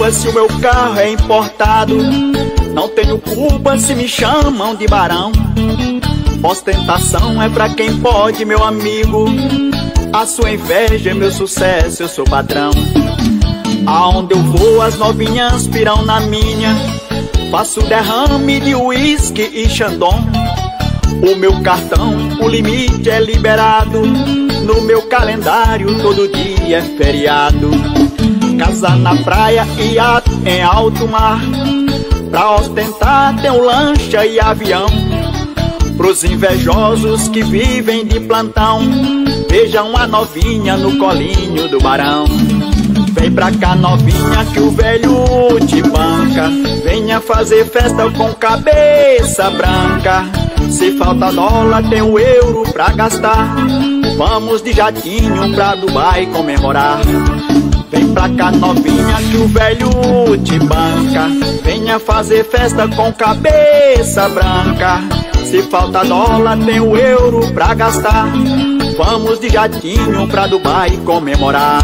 culpa se o meu carro é importado. Não tenho culpa se me chamam de barão. Ostentação é pra quem pode, meu amigo. A sua inveja é meu sucesso, eu sou patrão. Aonde eu vou as novinhas piram na minha. Faço derrame de uísque e chandon. O meu cartão, o limite é liberado. No meu calendário todo dia é feriado. Casa na praia e iate em alto mar. Pra ostentar tem um lancha e avião. Pros invejosos que vivem de plantão, vejam a novinha no colinho do barão. Vem pra cá novinha que o velho te banca. Venha fazer festa com cabeça branca. Se falta dólar tem o euro pra gastar. Vamos de jatinho pra Dubai comemorar. Vem pra cá novinha que o velho te banca. Venha fazer festa com cabeça branca. Se falta dólar tem o euro pra gastar. Vamos de jatinho pra Dubai comemorar.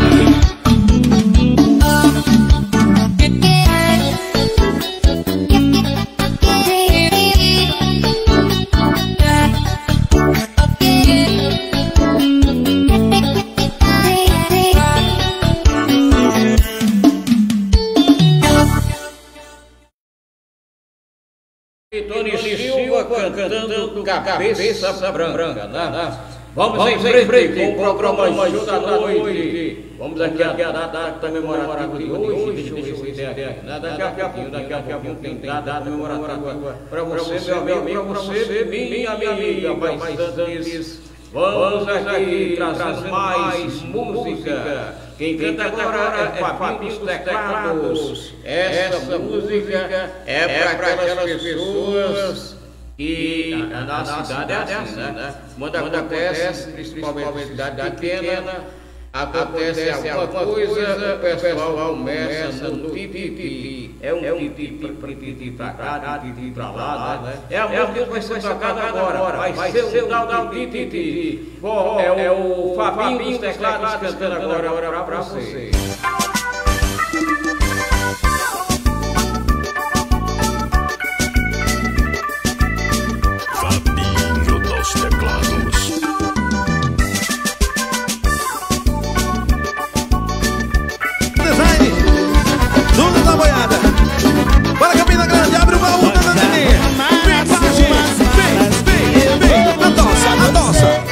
Tony Silva cantando Cabeça Branca, né? Vamos, Vamos em frente, frente com o programa Show da Noite. Vamos aqui a data comemorativa de hoje. Deixa eu ver se tem aqui. Daqui a pouquinho, daqui a pouquinho tem data comemorativa para você, meu amigo, para você, minha amiga. Mas antes, vamos aqui trazer mais música. Quem canta agora é Fabinho dos Teclados. Essa música é para aquelas pessoas que na cidade é assim, né? Quando acontece, principalmente na cidade pequena, acontece alguma coisa, o pessoal começa no pipi. É um pipi pra cá, pipi pra lá, né? É a música que vai ser tocada agora. Vai ser o tal do pipi. É o Fabinho dos Teclados cantando agora pra vocês. Fabinho dos Teclados. Design, Duno da Boiada. Bora, Campina Grande, abre o baú da Dani. Vem, parte, vem, vem, vem. Adoça, adoça.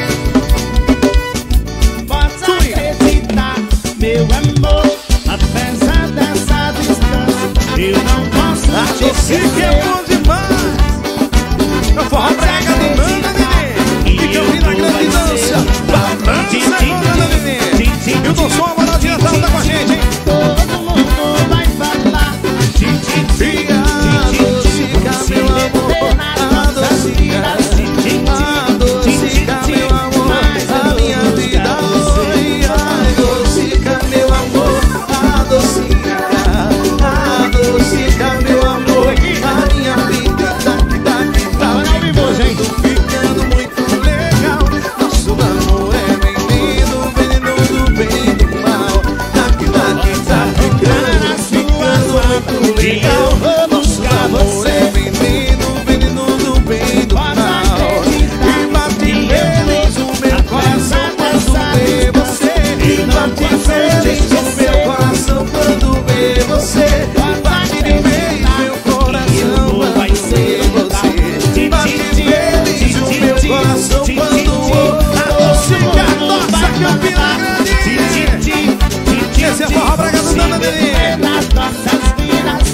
Pode acreditar, meu amor, apesar dessa distância, eu não posso te esquecer. Que é bom demais. Eu forró brega do Nanda Nenê. E Campina Grande dança. Balança com Nanda Nenê. E o Dom Som, bora adiantar, tá com a gente, hein? Todo mundo vai falar. Fica, adocica, meu amor. Adocica, adocica, meu amor. A minha vida hoje. Adocica, meu amor. Adocica, adocica, meu amor. A minha vida daqui, daqui, pra lá. Tudo ficando muito legal. Nosso amor é bem lindo, veneno do bem e do mal. Daqui, daqui, tá ficando, ficando muito legal. Nosso amor é bem lindo, veneno do bem e do mal. E bate feliz o meu coração quando vê você. E bate feliz o meu coração quando vê você. Bate feliz meu coração quando vê você. Bate feliz o meu coração quando adocica a nossa Campina Grande. Esse é forró brega do Nanda Nenê. Nas nossas vidas,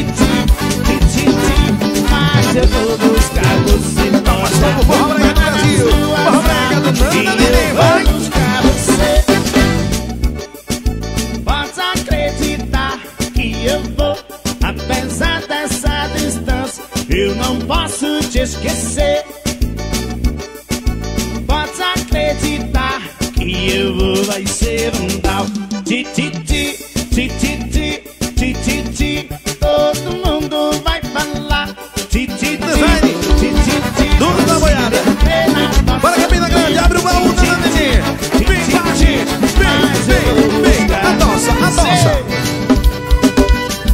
mas eu vou buscar você. Nós somos o forró brega do Brasil. Forró brega do Nanda Nenê, vai. Vou buscar você. Pode acreditar que eu vou, apesar dessa distância, eu não posso te esquecer. Pode acreditar que eu vou, vai ser um tal ti ti ti ti ti ti ti ti ti. Todo mundo vai falar ti ti ti ti ti ti. Duno da Boiada. Bora, Campina Grande, abre o baú da Nenê. Vem, parte, vem, vem, vem. Adoça, adoça.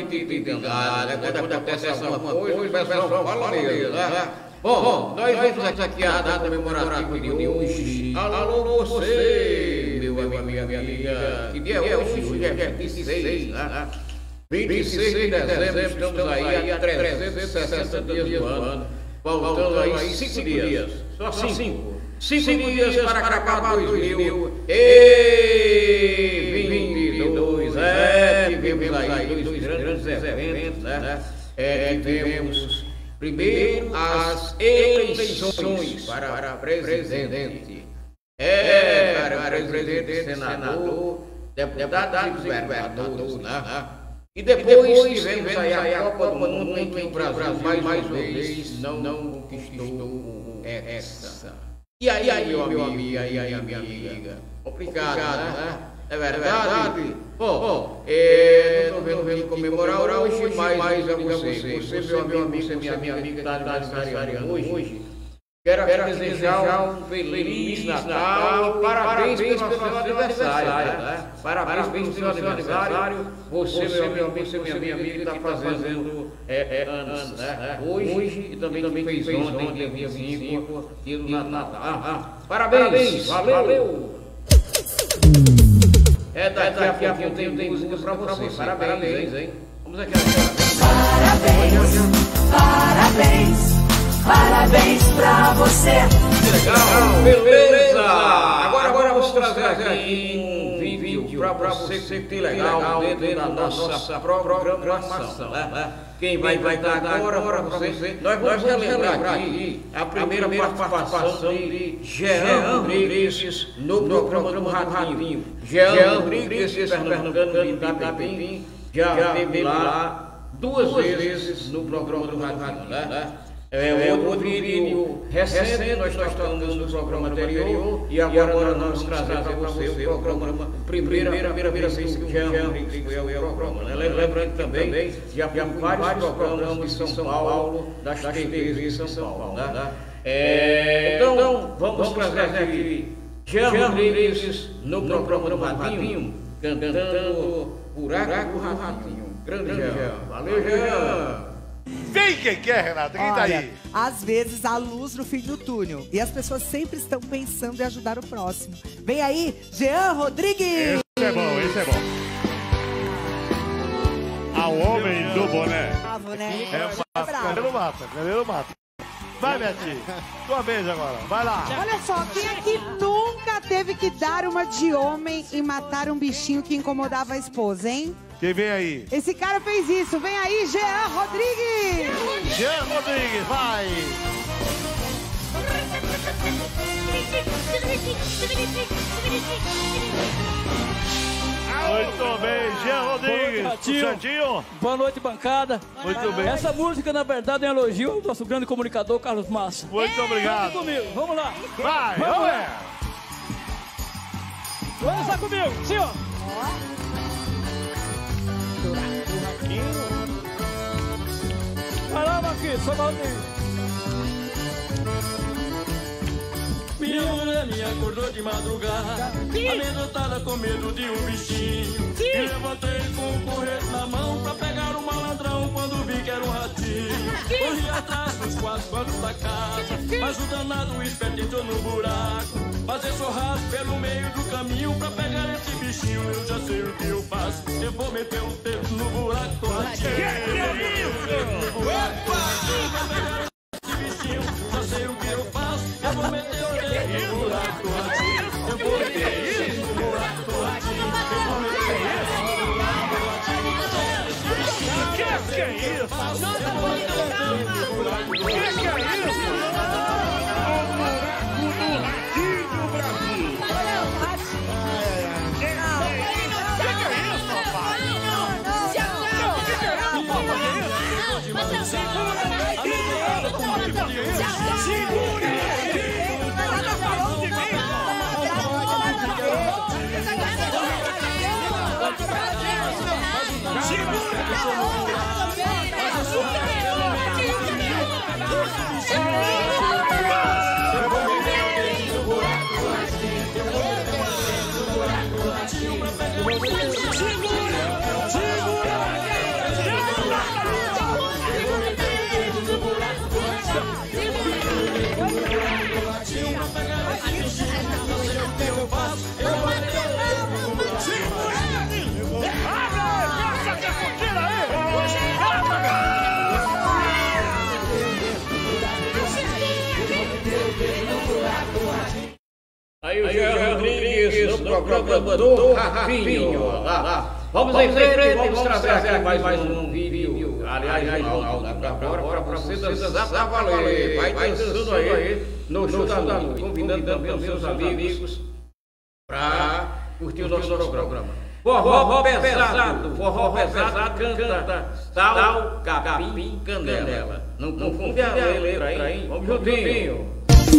pingada, né? Quando acontece alguma coisa, o pessoal fala mesmo, né? Bom, nós vamos aqui a data comemorativa de hoje. Alô, você, meu amigo, minha amiga. Que dia é hoje? Hoje é vinte e seis, né? vinte e seis de dezembro, estamos aí a trezentos e sessenta dias do ano. Faltando aí cinco dias. Só cinco. Cinco dias para acabar dois mil e vinte e dois. É, tivemos aí dois grandes eventos, né? É, tivemos primeiro as eleições para presidente. É, para presidente, senador, deputados e governadores, né? E depois tivemos aí a Copa do Mundo em que o Brasil mais uma vez não conquistou essa. E aí, aí, meu amigo, e aí, aí, minha amiga, complicado, né? É verdade? Bom, é, não estou vendo comemorar hoje, mas é você, você, meu amigo, você, minha amiga, que está aniversariando hoje. Quero desejar um feliz Natal e parabéns pelo seu aniversário, né? Parabéns pelo seu aniversário. Você, meu amigo, você, minha amiga, que está fazendo anos, né? Hoje e também fez ontem, dia vinte e cinco, dia do Natal. Parabéns, valeu! É, daqui a pouco eu tenho música para você. Parabéns, hein? Vamos aqui. Parabéns, parabéns. Parabéns pra você. Que legal, beleza. Agora, agora vamos trazer aqui um vídeo pra você que tem legal dentro da nossa programação, né? Quem vai cantar agora para você? Nós vamos relembrar aqui a primeira participação de Jean Rodrigues no programa do Ratinho. Jean Rodrigues, esse pernambucano de Itapemirim, já teve lá duas vezes no programa do Ratinho, né? É outro vídeo recente, nós estamos no programa anterior e agora nós vamos trazer para você o programa, primeira, primeira vez que o Jean Rodrigues foi ao programa. Lembrando também, já tem vários programas de São Paulo, das T Vs de São Paulo. Né? É, então, vamos trazer aqui Jean Rodrigues no programa do Ratinho, cantando Buraco do Ratinho. Grande Jean. Valeu, Jean. Vem quem quer, Renata, quem tá aí? Às vezes há luz no fim do túnel e as pessoas sempre estão pensando em ajudar o próximo. Vem aí, Jean Rodrigues! Esse é bom, esse é bom. Ao homem do boné. Ah, boné. É, Canelo mata, Canelo mata. Vai, Betinho, tua vez agora, vai lá. Olha só, quem aqui nunca teve que dar uma de homem e matar um bichinho que incomodava a esposa, hein? Quem vem aí? Esse cara fez isso. Vem aí, Jean Rodrigues! Jean Rodrigues, vai! Muito bem, Jean Rodrigues. Boa noite, Santinho. Boa noite, bancada. Muito bem. Essa música, na verdade, é um elogio ao nosso grande comunicador, Carlos Massa. Muito obrigado. Vem comigo, vamos lá. Vai, vamos vamos lá. Vamos lá comigo, sim, ó. Vai lá, Marquinhos, só Valdir. Minha mulher me acordou de madrugada, amedrontada com medo de um bichinho. Me levantei com o porrete na mão pra pegar o malandrão quando vi que era um ratinho. Corri atrás dos quatro cantos da casa, mas o danado esperto entrou no buraco. Fazer churrasco pelo meio do caminho pra pegar esse bichinho. Eu já sei o que eu faço, eu vou meter o dedo no buraco do ratinho. Que é isso? Opa! Esse bichinho, já sei o que eu faço, eu vou meter o dedo no buraco do ratinho. Eu vou meter o dedo no buraco do ratinho. Eu vou meter o dedo no buraco do ratinho. Que que é isso? Eu vou meter o dedo no buraco do ratinho. Que que é isso? Segura! programa do Rafinho. Vamos em frente, vamos trazer aqui mais, mais um vídeo. Aliás, agora para você dançar pra valer. Vai dançando aí no show da noite, convidando também os seus amigos para curtir o nosso programa. Forró pesado, forró pesado canta Tal, Capim, Canela. Não confunde a letra aí, vamos juntinho.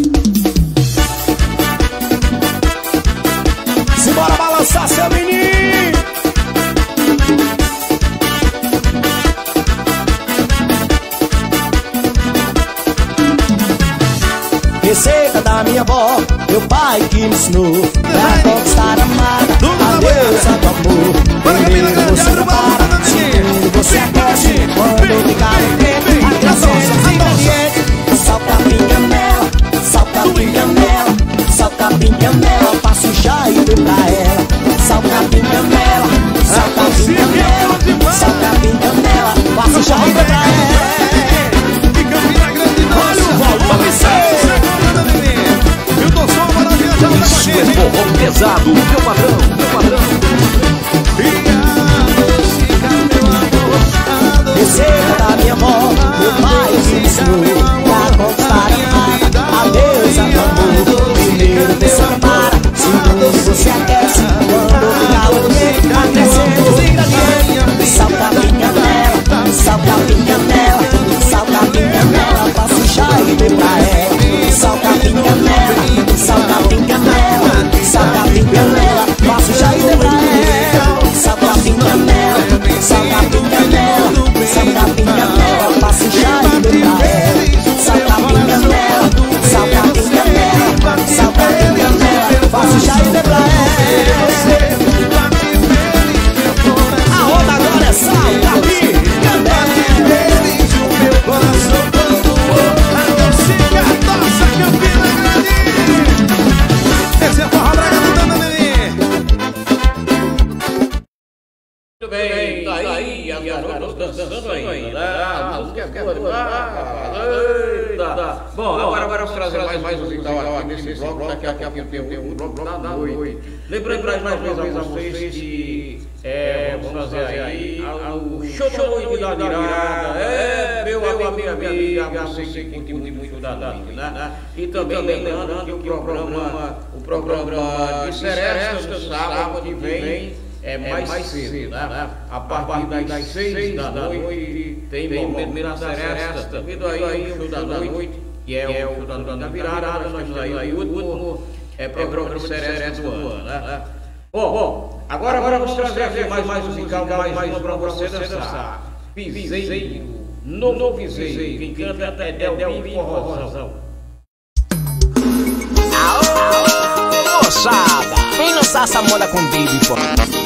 Simbora balançar, seu menino! Receita da minha avó, meu pai que me ensinou pra conquistar a amada, a deusa do amor. Primeiro você prepara, segundo você aquece, quando ficar no tempo, a criação dos ingredientes. Salta a pinga nela, salta a pinga nela, salta a pinga nela, passo já e dê pra ela. Salta a pinga nela, salta a pinga nela, salta a pinga nela, passo já e dê pra ela. Olha o valor que sai. Isso é forró pesado, meu padrão, meu padrão. Receita da minha avó, meu pai me ensinou pra conquistar a amada, a deusa do amor. Primeiro você prepara, segundo você aquece, quando ficar o tempo, acrescenta os ingredientes. Salta a pinga nela, salta a pinga nela, salta a pinga nela, passo chá e dê pra ela. Salta a pinga nela, salta a pinga nela, salta a pinga nela, passo chá e dê pra ela. Salta a pinga nela, salta a pinga nela, salta a pinga nela, passo chá e dê pra ela. Salta a pinga nela, salta a pinga nela, salta a pinga nela, passo chá e dê pra ela. A onda agora é salta a pinga nela. Meu coração quando a torcida nossa Campina Grande. Esse é forró bragado, neném. Muito bem, tá aí, as garotas dançando ainda. A música é boa. Eita. Bom, agora vamos trazer mais, mais um musical aqui nesse bloco. Daqui a pouco tem um bloco da noite. Lembrando mais uma vez a vocês que é, vamos fazer aí o show da noite da virada. É, meu amigo, minha amiga, você que curte muito da noite, né? E também lembrando que o programa, o programa de Seresta do sábado que vem é mais, mais cedo, né? A partir das seis da noite tem primeira Seresta, devido aí o show da noite, que é o show da noite da virada, nós temos aí o último é programa de Seresta do ano, né? Bom, bom, agora vamos trazer aqui mais, mais um musical, mais, mais um para você dançar. Piseiro, novo piseiro, quem canta é Delvin Forrozão. Aô, moçada, vem dançar essa moda com Baby Forró.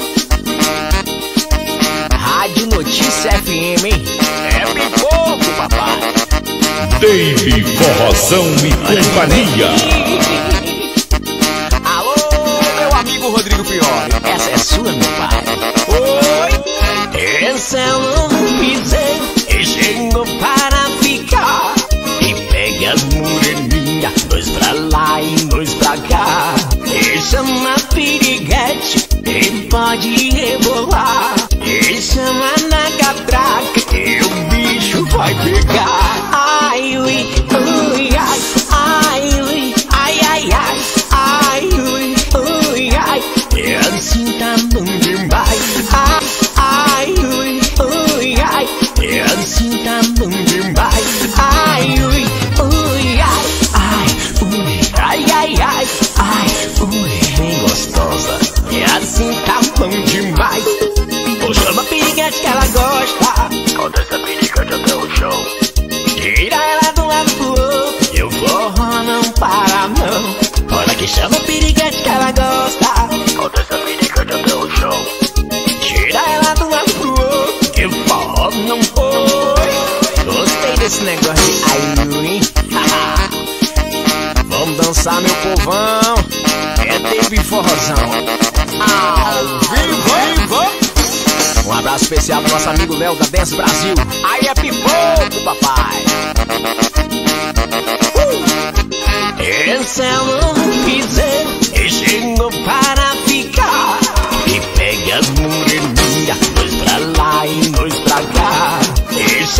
Rádio Notícia F M, hein? É pipoco, papai. Baby Forrozão e companhia. Alô, meu amigo Rodrigo Fiore, essa é sua, meu pai. Oi, esse é um piseiro e chegou para ficar. E pega as moreninhas, dois pra lá e dois pra cá. E chama piriguete e pode rebolar. E chama na catraca e o bicho vai pegar. Ai, ui, ui, ai, ai, ui, ai, ai, ai, ai, ui, ui, ai. E assim tá bom demais. Ai, ai, ui, ui, ai. E assim tá bom demais. Ai, ui, ui, ai, ai, ui, ai, ai, ai, ai, ui, bem gostosa. E assim tá bom demais. Ou chama a piriguete que ela gosta. Conta essa piriguete até o chão. Tira ela do lado pro outro e o forró não para não. Olha que chama a piriguete que ela gosta. Conta essa piriguete até o chão. Tira ela do lado pro outro e o forró não foi. Gostei desse negócio de ai, hein? Vamos dançar, meu povão. É Baby Forrozão. Ao vivo, vivo. Um abraço especial pro nosso amigo Léo da Dance Brasil. Aí é pipoco, papai. Uh! Esse é um piseiro e chegou para ficar.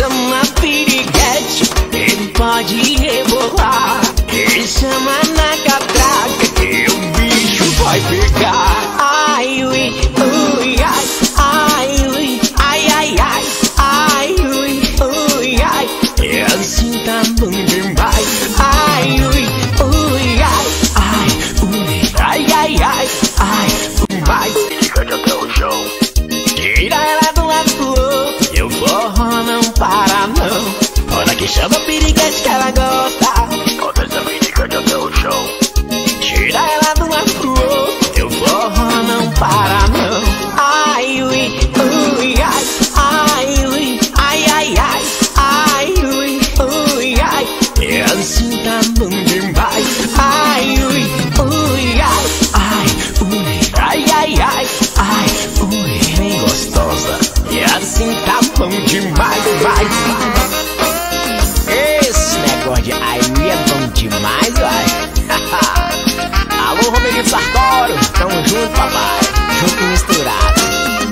chama piriguete, ele pode rebolar. Ele chama na catraca que o bicho vai pegar. Ai, ui, ui, ai, ai, ui, ai, ai, ai, ai, ui, ui, ai. É assim tá bom demais. Ai, ui, ui, ai, ai, ui, ai, ai, ai, ai, vai. Fica até o chão. Tira ela do lado pro outro, e o forró não para não. Olha que chama piriguete que ela gosta. Bota essa piriguete até o chão. Tira ela do lado pro outro, e o forró não para não. Ai, ui, ui, ai, ai, ui, ai, ai, ai, ai, ui, ui, ai. É assim tá bom demais. Ai, ui, ui, ai, ai, ui, ai, ai, ai, ai, ui, bem gostosa. E assim tá bom demais, vai, vai. Esse negócio de ai, ui é bom demais, vai. Alô, Romerinho Sartório, tamo junto, papai, junto e misturado.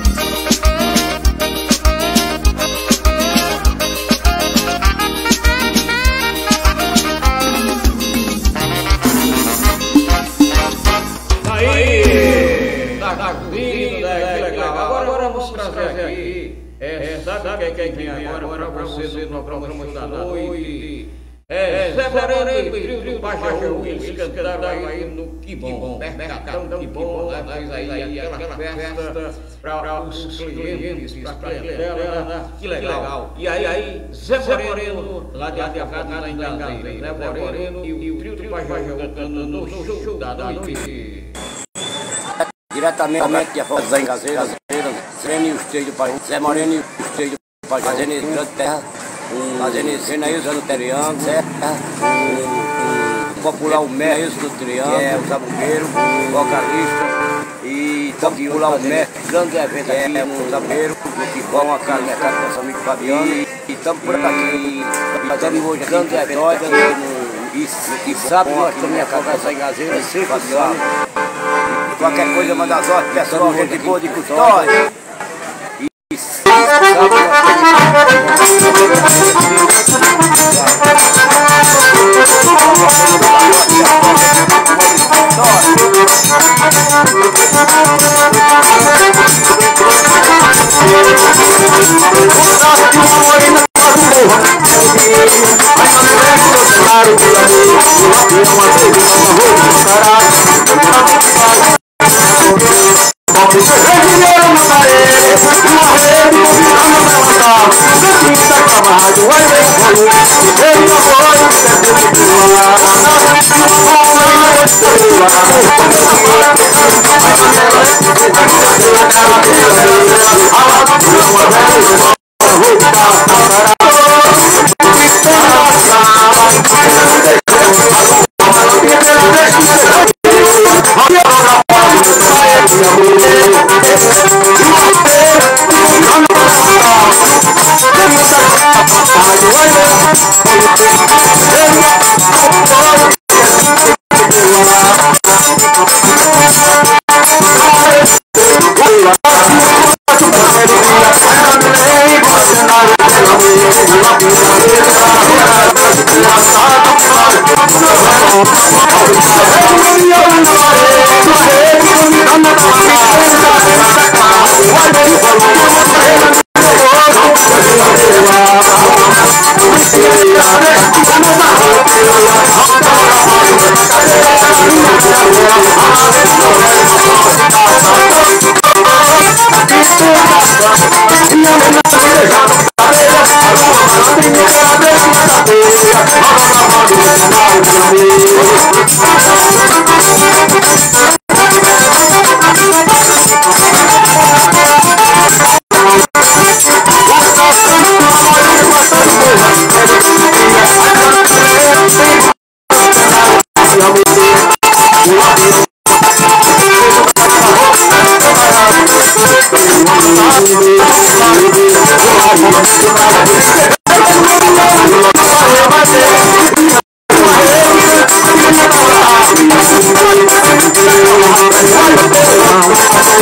Aí, tá curtindo, né? Que legal. Agora, agora vamos trazer aqui. É, sabe quem vem agora pra vocês no programa da noite? É, Zé Moreno e Trio do Pajeú, eles cantaram aí no Que Bom, Mercadão Que Bom, fez aí aquela festa para os clientes, para a clientela, que legal. E aí, aí Zé Moreno, lá de Advogado, lá em Gandeira, Zé Moreno e o Trio do Pajeú cantando no show da noite. Diretamente de Afogados da Engazeira, Zé e o Esteio do Pajeú, Zé Moreno e o Esteio do Pajeú, fazendo esse grande terra. Fazendo Zenaísa no Teriano, certo? Um popular o mestre do Triângulo, que é o zabugueiro, vocalista. E popular o mestre, grande evento aqui, é um zabugueiro, que bom, uma casa mercado com nosso amigo Fabiano. E estamos por aqui, fazendo hoje grande evento. E sábado nós estamos na casa da Engazeira, sempre Fabiano. Qualquer coisa, manda sorte, pessoal, gente boa de Custódia. E sábado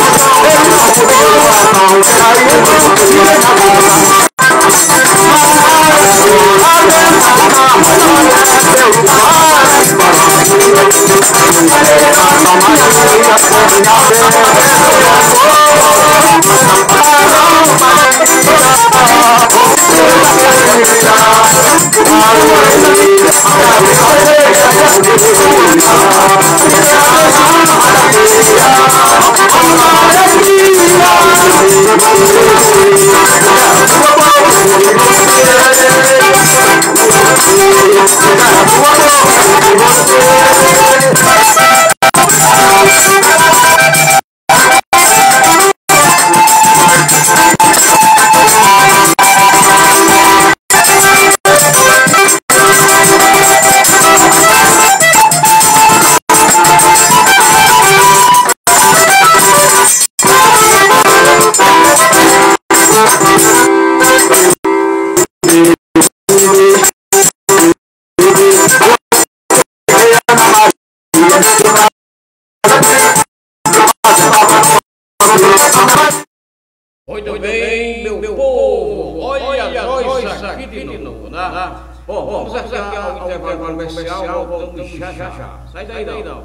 Thank you. Muito bem, meu, meu povo, olha, olha nós aqui de novo, né? Bom, vamos aqui ao intervalo comercial, voltamos já já já. Sai daí não. não.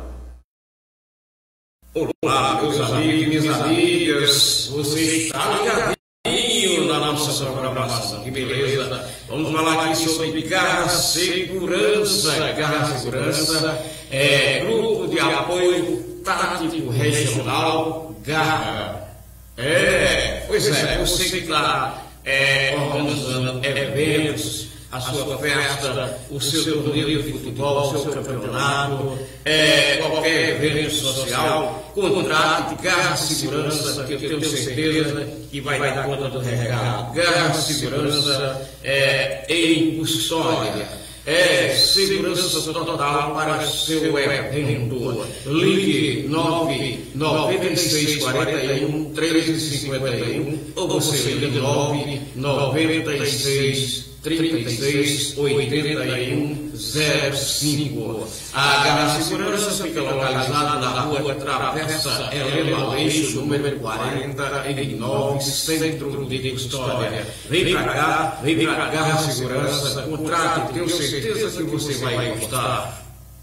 Olá, meus amigos, minhas amigas, você está ligadinho na nossa programação, que beleza? Vamos falar aqui sobre Garra Segurança, Garra Segurança, é, grupo de apoio tático regional, Garra. É, pois é, você que está é, organizando eventos, a sua festa, o seu torneio de futebol, o seu campeonato, é, qualquer evento social, contrate Garra Segurança, que eu tenho certeza que vai dar conta do recado. Garra Segurança é, em Custódia. É segurança total para seu evento. Ligue nove nove seis quatro um três cinco um ou você liga nove nove seis trinta e seis oitenta e um zero cinco. A Garra Segurança fica localizada na rua Travessa Helena Aleixo, número quarenta e nove, Centro de Custódia. Vem pra cá, vem pra Garra Segurança, contrate, tenho certeza que você vai gostar.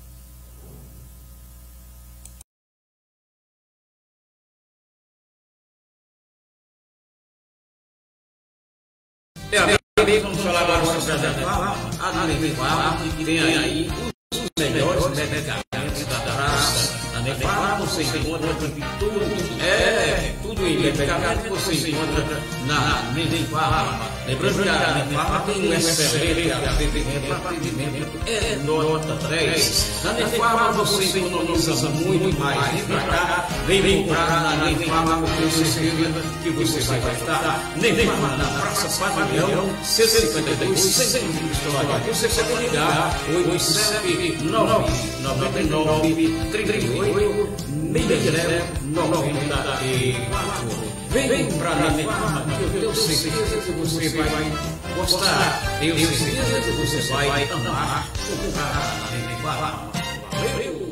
Vamos falar agora sobre a Adequar, a Adequar, que tem aí os melhores medicamentos da praça. A Adequar você encontra tudo, é, tudo em medicamento você encontra na Adequar. Lembrando que a Adequar tem um excelente atendimento, atendimento é nota dez. Na Adequar você economiza muito mais. Vem pra cá, vem comprar na Adequar, porque eu tenho certeza que você vai gostar. Adequar na Praça Pavilhão, C cinquenta e dois, Centro de Custódia. Você pode ligar oito sete nove nove nove três oito seis zero nove quatro. Vem pra Adequar, que eu tenho certeza que você vai gostar. Tenho certeza que você vai amar comprar Adequar. Valeu!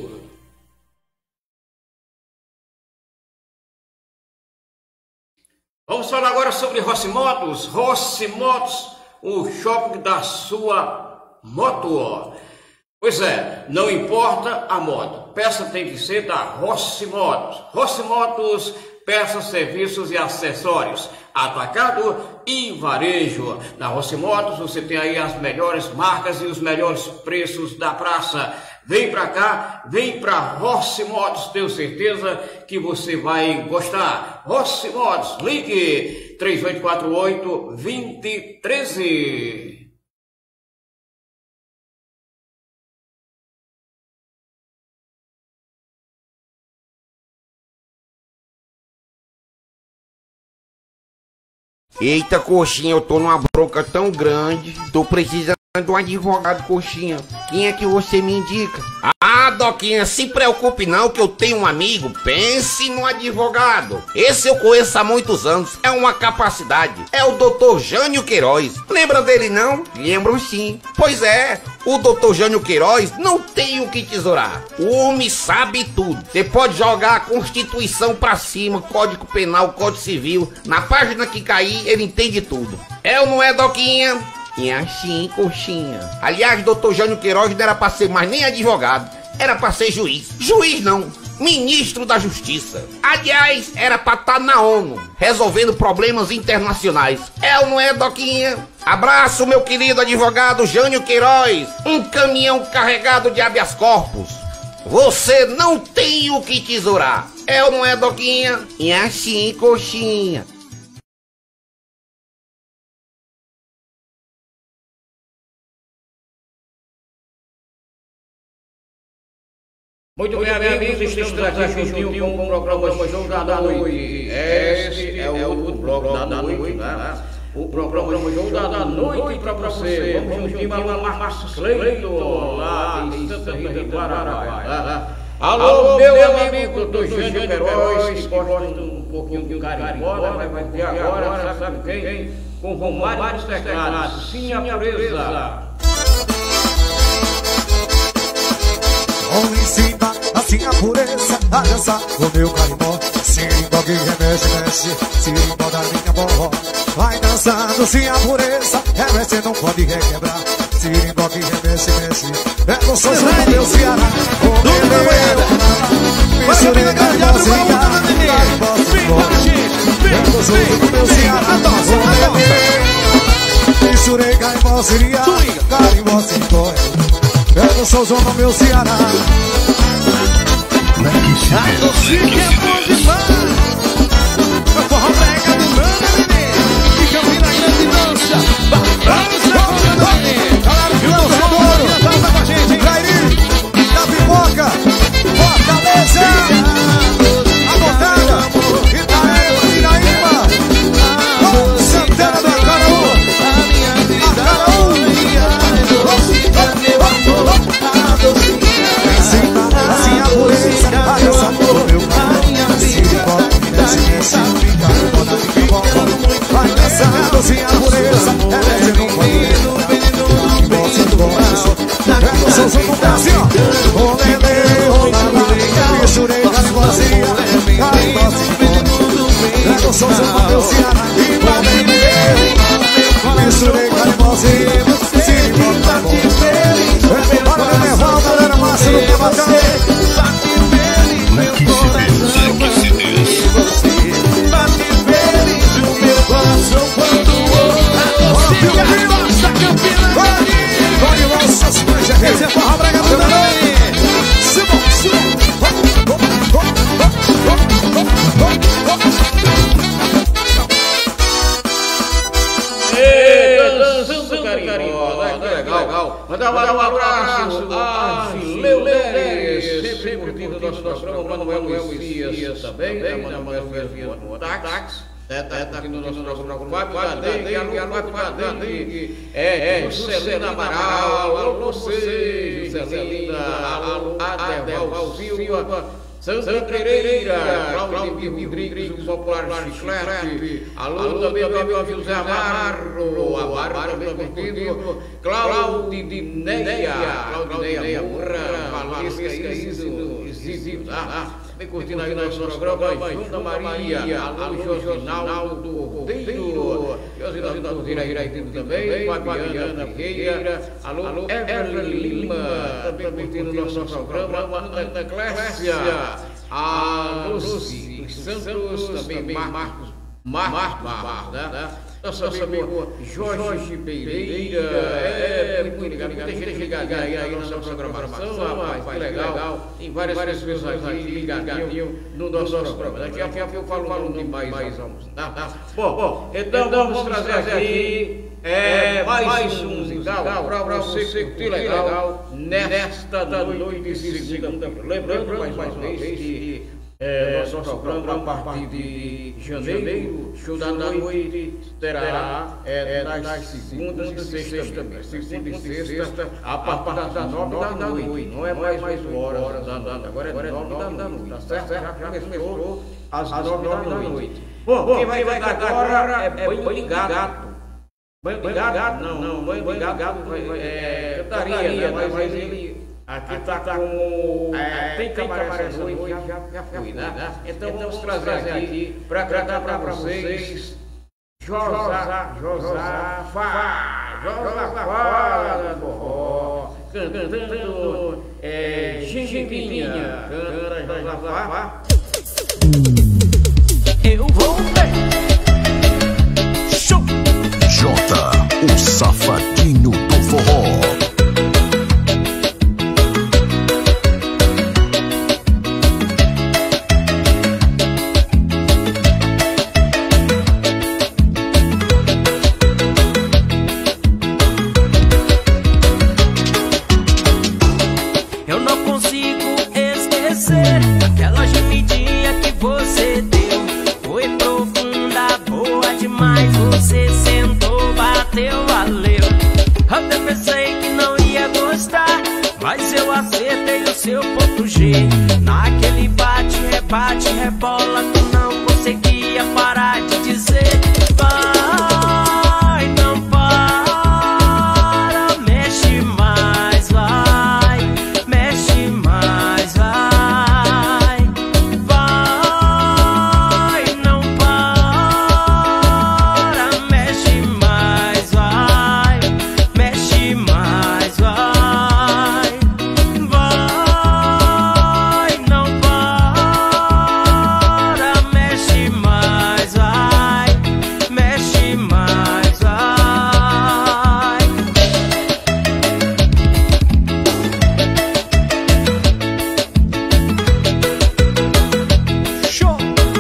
Vamos falar agora sobre Rossi Motos. Rossi Motos, o shopping da sua moto. Pois é, não importa a moto, peça tem que ser da Rossi Motos. Rossi Motos, peças, serviços e acessórios, atacado e varejo. Na Rossi Motos você tem aí as melhores marcas e os melhores preços da praça. Vem pra cá, vem pra Rossi Motos, tenho certeza que você vai gostar. Rossi Motos, ligue três oito quatro oito, dois zero um três. Eita, coxinha, eu tô numa bronca tão grande, tô precisando de um advogado, coxinha. Quem é que você me indica? Ah, Doquinha, se preocupe não, que eu tenho um amigo. Pense no advogado. Esse eu conheço há muitos anos, é uma capacidade. É o doutor Jânio Queiroz. Lembra dele não? Lembro sim. Pois é, o doutor Jânio Queiroz não tem o que tesourar. O homem sabe tudo. Você pode jogar a Constituição pra cima, Código Penal, Código Civil. Na página que cair, ele entende tudo. É ou não é, Doquinha? E assim, coxinha. Aliás, doutor Jânio Queiroz não era pra ser mais nem advogado, era pra ser juiz. Juiz não, ministro da Justiça. Aliás, era pra estar na ONU, resolvendo problemas internacionais. É ou não é, Doquinha? Abraço, meu querido advogado Jânio Queiroz. Um caminhão carregado de habeas corpus. Você não tem o que tesourar. É ou não é, Doquinha? E assim, coxinha. Muito bem, amigos, estamos aqui juntinho com o programa Show da Noite. Esse é o outro bloco da noite, né? O programa Show da Noite para você. Vamos juntinho para o Marcos Cleiton, lá em Santa Rita do Araguaia. Alô, meu amigo, doutor Jânio Queiroz, que gosta um pouquinho de carimbó, vai vai ter agora, sabe quem? Com Romário Teclados, sim, a pureza. Vou ensinar assim a pureza a dançar o meu carimbó. Sirimbó que remexe, mexe, sirimbó da minha avó. Vai dançando sim a pureza, remexe, não pode requebrar. Sirimbó que remexe, mexe, é gostoso no meu Ceará. O meu misturei carimbózinha, carimbózinho, é gostoso no meu Ceará. O meu misturei carimbózinha, carimbózinho, é gostoso no meu Ceará. A torcida é bom demais. O forró pega de banda, nenê. E Campina Grande dança. Vamos na onda, nenê. Galera, viu o torcedor? Tá com a gente, hein? Cairi, da pipoca, Fortaleza, a Montada, Itaema, Iraíba, Santana do Acaraú, Acaraú, assim a pureza, a dança do meu caminho. Sirimbó, desce, desce, fica no moda de pipoca. Vai dançando assim a pureza, é desce no banheiro. Sirimbó, Sirimbó, é gostoso no Brasil. O lelê, o lalá, misturei carimbózinha, carimbózinho, é gostoso no meu Ceará. E pra lelê, misturei carimbózinho, Sirimbó, tá bom. Bora meu nerval, galera massa no Cabatão. Meu coração bate feliz o meu coração quando ouço. Gosta Campina Grande. Pode lançar as manchas. Esse é forró brega do Dani. Simão, Simão. Dançando carimbó, que legal. Mandar um abraço a Fileuneres, sempre curtindo o nosso programa. Manuel Messias também, Manuel Messias no táxi. Está curtindo o nosso programa. Fábio Gadengue, alô, Fábio Gadengue. É, Juscelina Amaral, alô, você, Juscelina, alô, Adeval Silva. Sandra Pereira, Cláudio Rodrigues, o popular Chiclete. Alô, também meu amigo José Amarro, Amarro também curtindo. Claudineia, Claudineia Moura, Valesca Isidro, tá? Bem curtindo aí nosso programa. Junda Maria, alô, Josinaldo Cordeiro. Josinaldo Cordeiro aí também. Fabiana Ferreira, alô, Evelyn Lima, também curtindo nosso programa. Ana Clécia. A Lucy Santos, também Marcos Marcos, né? Nosso amigo Jorge Pereira, é muito ligado, muita gente ligada aí na nossa programação, rapaz, que legal. Tem várias pessoas aqui ligadinho no nosso programa. Daqui a pouco eu falo o nome mais alguns, tá? Bom, então vamos trazer aqui é, mais um musical para você curtir legal nesta noite de segunda-feira. Lembrando mais uma vez que É, nosso programa a partir de janeiro, show da noite, terá é, nas segundas e sextas também. Segunda e sexta, a partir das nove da noite. Não é mais mais horas da noite, agora é nove da noite, tá certo? Já começou às nove da noite. Bom, quem vai dar agora é Banho de Gato. Banho de Gato? Não, não, Banho de Gato é cantaria, né? Mas ele... Aqui está tá com... É, tem camarada essa noite, já, já, já fui, né? né? Então, então vamos trazer aqui para cantar para vocês Josafá, Josafá, Josafá do forró, cantando é, Gente Chimbinha, canta Josafá. Eu vou ver. Show! Jota, o safadinho do forró. Eu não consigo esquecer aquela gemidinha que você deu. Foi profunda, boa demais. Você sentou, bateu, valeu. Até pensei que não ia gostar, mas eu acertei o seu ponto G. Naquele bate, rebate, rebola, tu não conseguia parar de dizer: vai, não para, mexe mais, vai, mexe mais, vai, vai, não para, mexe mais, vai, mexe mais, vai, vai, não para, mexe mais, vai, mexe mais, vai. Show!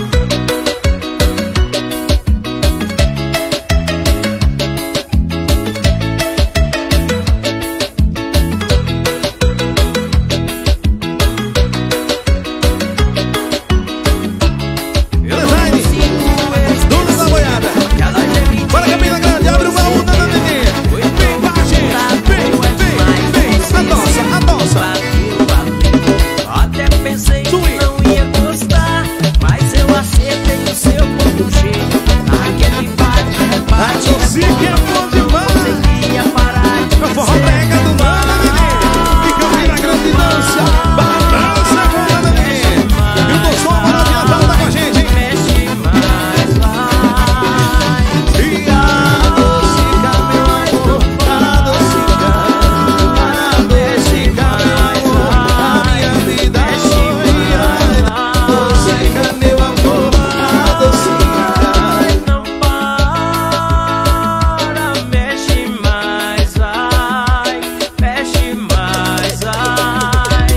Donos da boiada. Bora, Campina Grande, abre o baú da Nenê. Vem com a gente, vem, vem, vem. Adoça, adoça. Até pensei que não ia gostar, mas eu acertei o seu ponto G. Naquele bate, rebate, Associa que é bom demais. conseguia parar de É o forró brega do Mano Nenê. E Campina Grande dança, balança agora, Nenê. E o Doção Maravilha tá com a gente, hein? E adocica, meu amor, adocica, adocica, meu amor, a minha vida foi. Adocica, meu amor, adocica. Não para, mexe mais, vai, mexe mais, vai,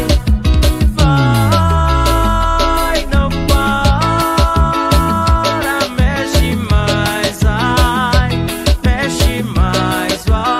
vai, não para, mexe mais, vai, mexe mais, vai.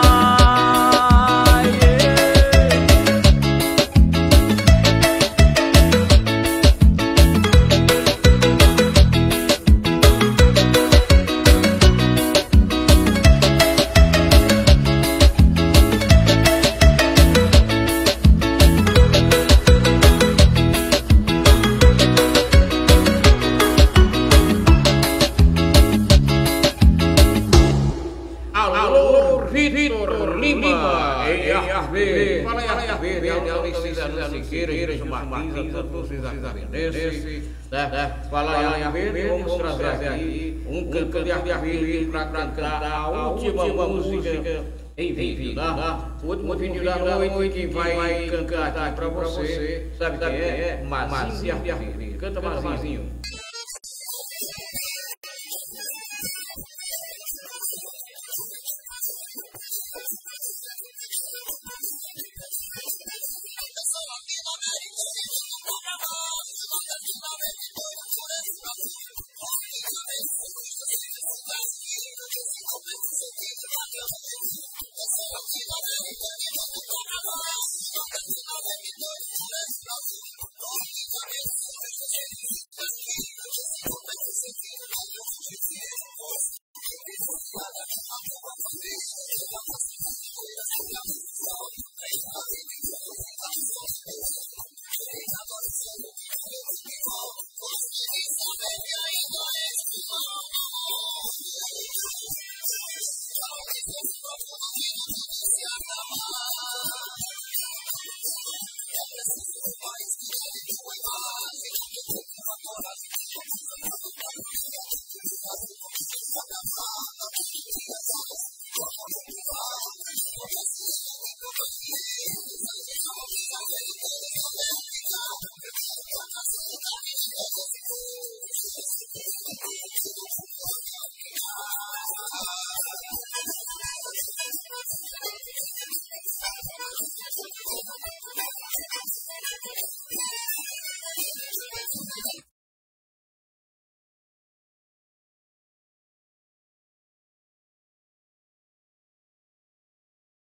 Alô, Vitor Lima, em Arvê. Fala aí, Arvê, né? Alcida Siqueira, Gilmar Martins, todos os arvenenses, né? Fala aí, Arvê, vamos trazer aqui um cantor de Arvê para cantar a última música em vídeo, tá? O último vídeo da noite que vai cantar aqui para você, sabe quem é? Mazinho de Arvê. Canta, Mazinho.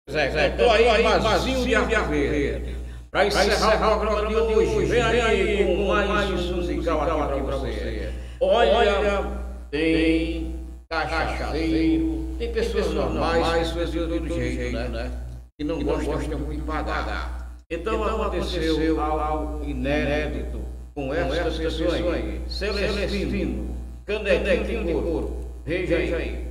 Zé, Zé, tô aí, vazio de Arco Verde. Pra encerrar o programa de hoje, vem aí com mais um musical aqui pra você. Olha, tem cachaceiro, tem pessoas normais, pessoas de todo jeito, né? Que não gostam muito de pagar. Então aconteceu algo inédito com essas pessoas aí. Celestino, Canequinho de Couro. Veja aí.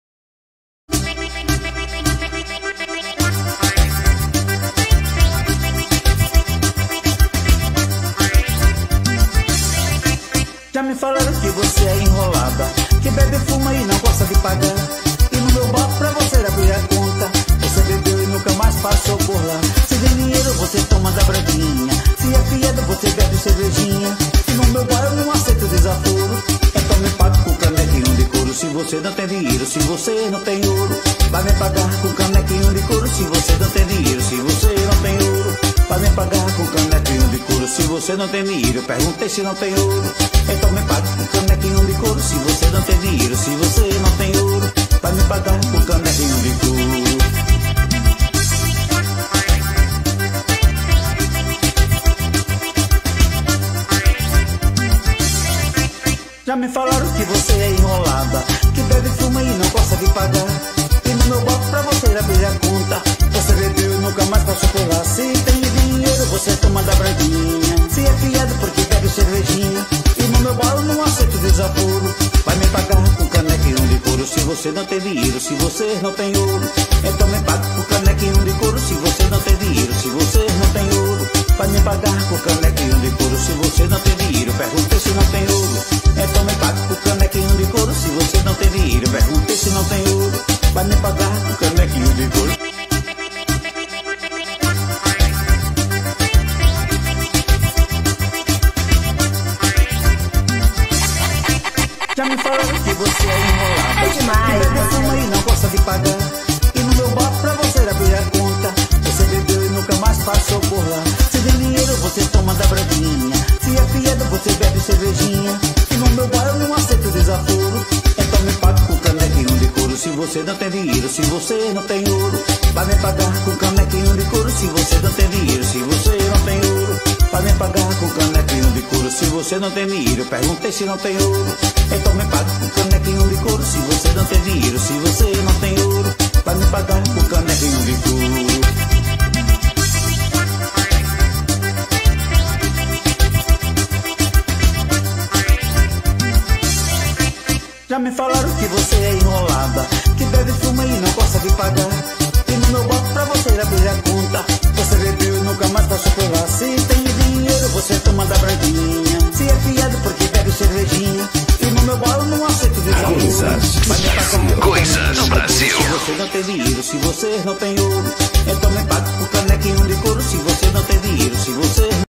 Já me falaram que você é enrolada, que bebe, fuma e não gosta de pagar. E no meu bar pra você abrir a conta, você bebeu e nunca mais passou por lá. Se tem dinheiro você toma da branquinha, se é fiado você bebe cervejinha. E no meu bar eu não aceito desaforo, então me pague com canequinho de couro. Se você não tem dinheiro, se você não tem ouro, vai me pagar com canequinho de couro. Se você não tem dinheiro, se você não tem ouro, vai me pagar com canequinho de couro. Se você não tem dinheiro, eu perguntei se não tem ouro, então me pague com canequinho de couro. Se você não tem dinheiro, se você não tem ouro, vai me pagar com canequinho de couro. Já me falaram que você é enrolada, que bebe, fuma e não gosta de pagar. E no meu bar pra você abrir a conta, você bebeu e nunca mais passou por lá. Se tem dinheiro você toma da branquinha, se é fiado porque bebe cervejinha. E no meu bar eu não aceito desaforo, vai me pagar com canequinho de couro. Se você não tem dinheiro, se você não tem ouro, então me pague com canequinho de couro. Se você não tem dinheiro, se você não tem ouro, vai me pagar com canequinho de couro. Se você não tem dinheiro, perguntei se não tem ouro, então me pague com canequinho de couro. Se você não tem dinheiro, perguntei se não tem ouro, vai me pagar com canequinho de couro. Já me falaram que você é enrolada, é demais, que bebe, fuma e não gosta de pagar. E no meu bar pra você abrir a conta, você bebeu e nunca mais passou por lá. Se tem dinheiro você toma da branquinha, se é fiado você bebe cervejinha. E no meu bar eu não aceito desaforo, então me pague com canequinho de couro. Se você não tem dinheiro, se você não tem ouro, vai me pagar com canequinho de couro. Se você não tem dinheiro, se você não tem ouro, vai me pagar com canequinho de couro. Se você não tem dinheiro, eu perguntei se não tem ouro, então me pague com canequinho de couro. Se você não tem dinheiro, se você não tem ouro, vai me pagar com canequinho de couro. Já me falaram que você é enrolada, que bebe, fuma e não gosta de pagar. E no meu bar pra você abrir a conta, você bebeu e nunca mais passou por lá. Se tem dinheiro você toma da branquinha, se é fiado porque bebe cervejinha. E no meu bar eu não aceito desaforo, vai me pagar com Coisas do Brasil. Se você não tem dinheiro, se você não tem ouro, então me pague com canequinho de couro. Se você não tem dinheiro, se você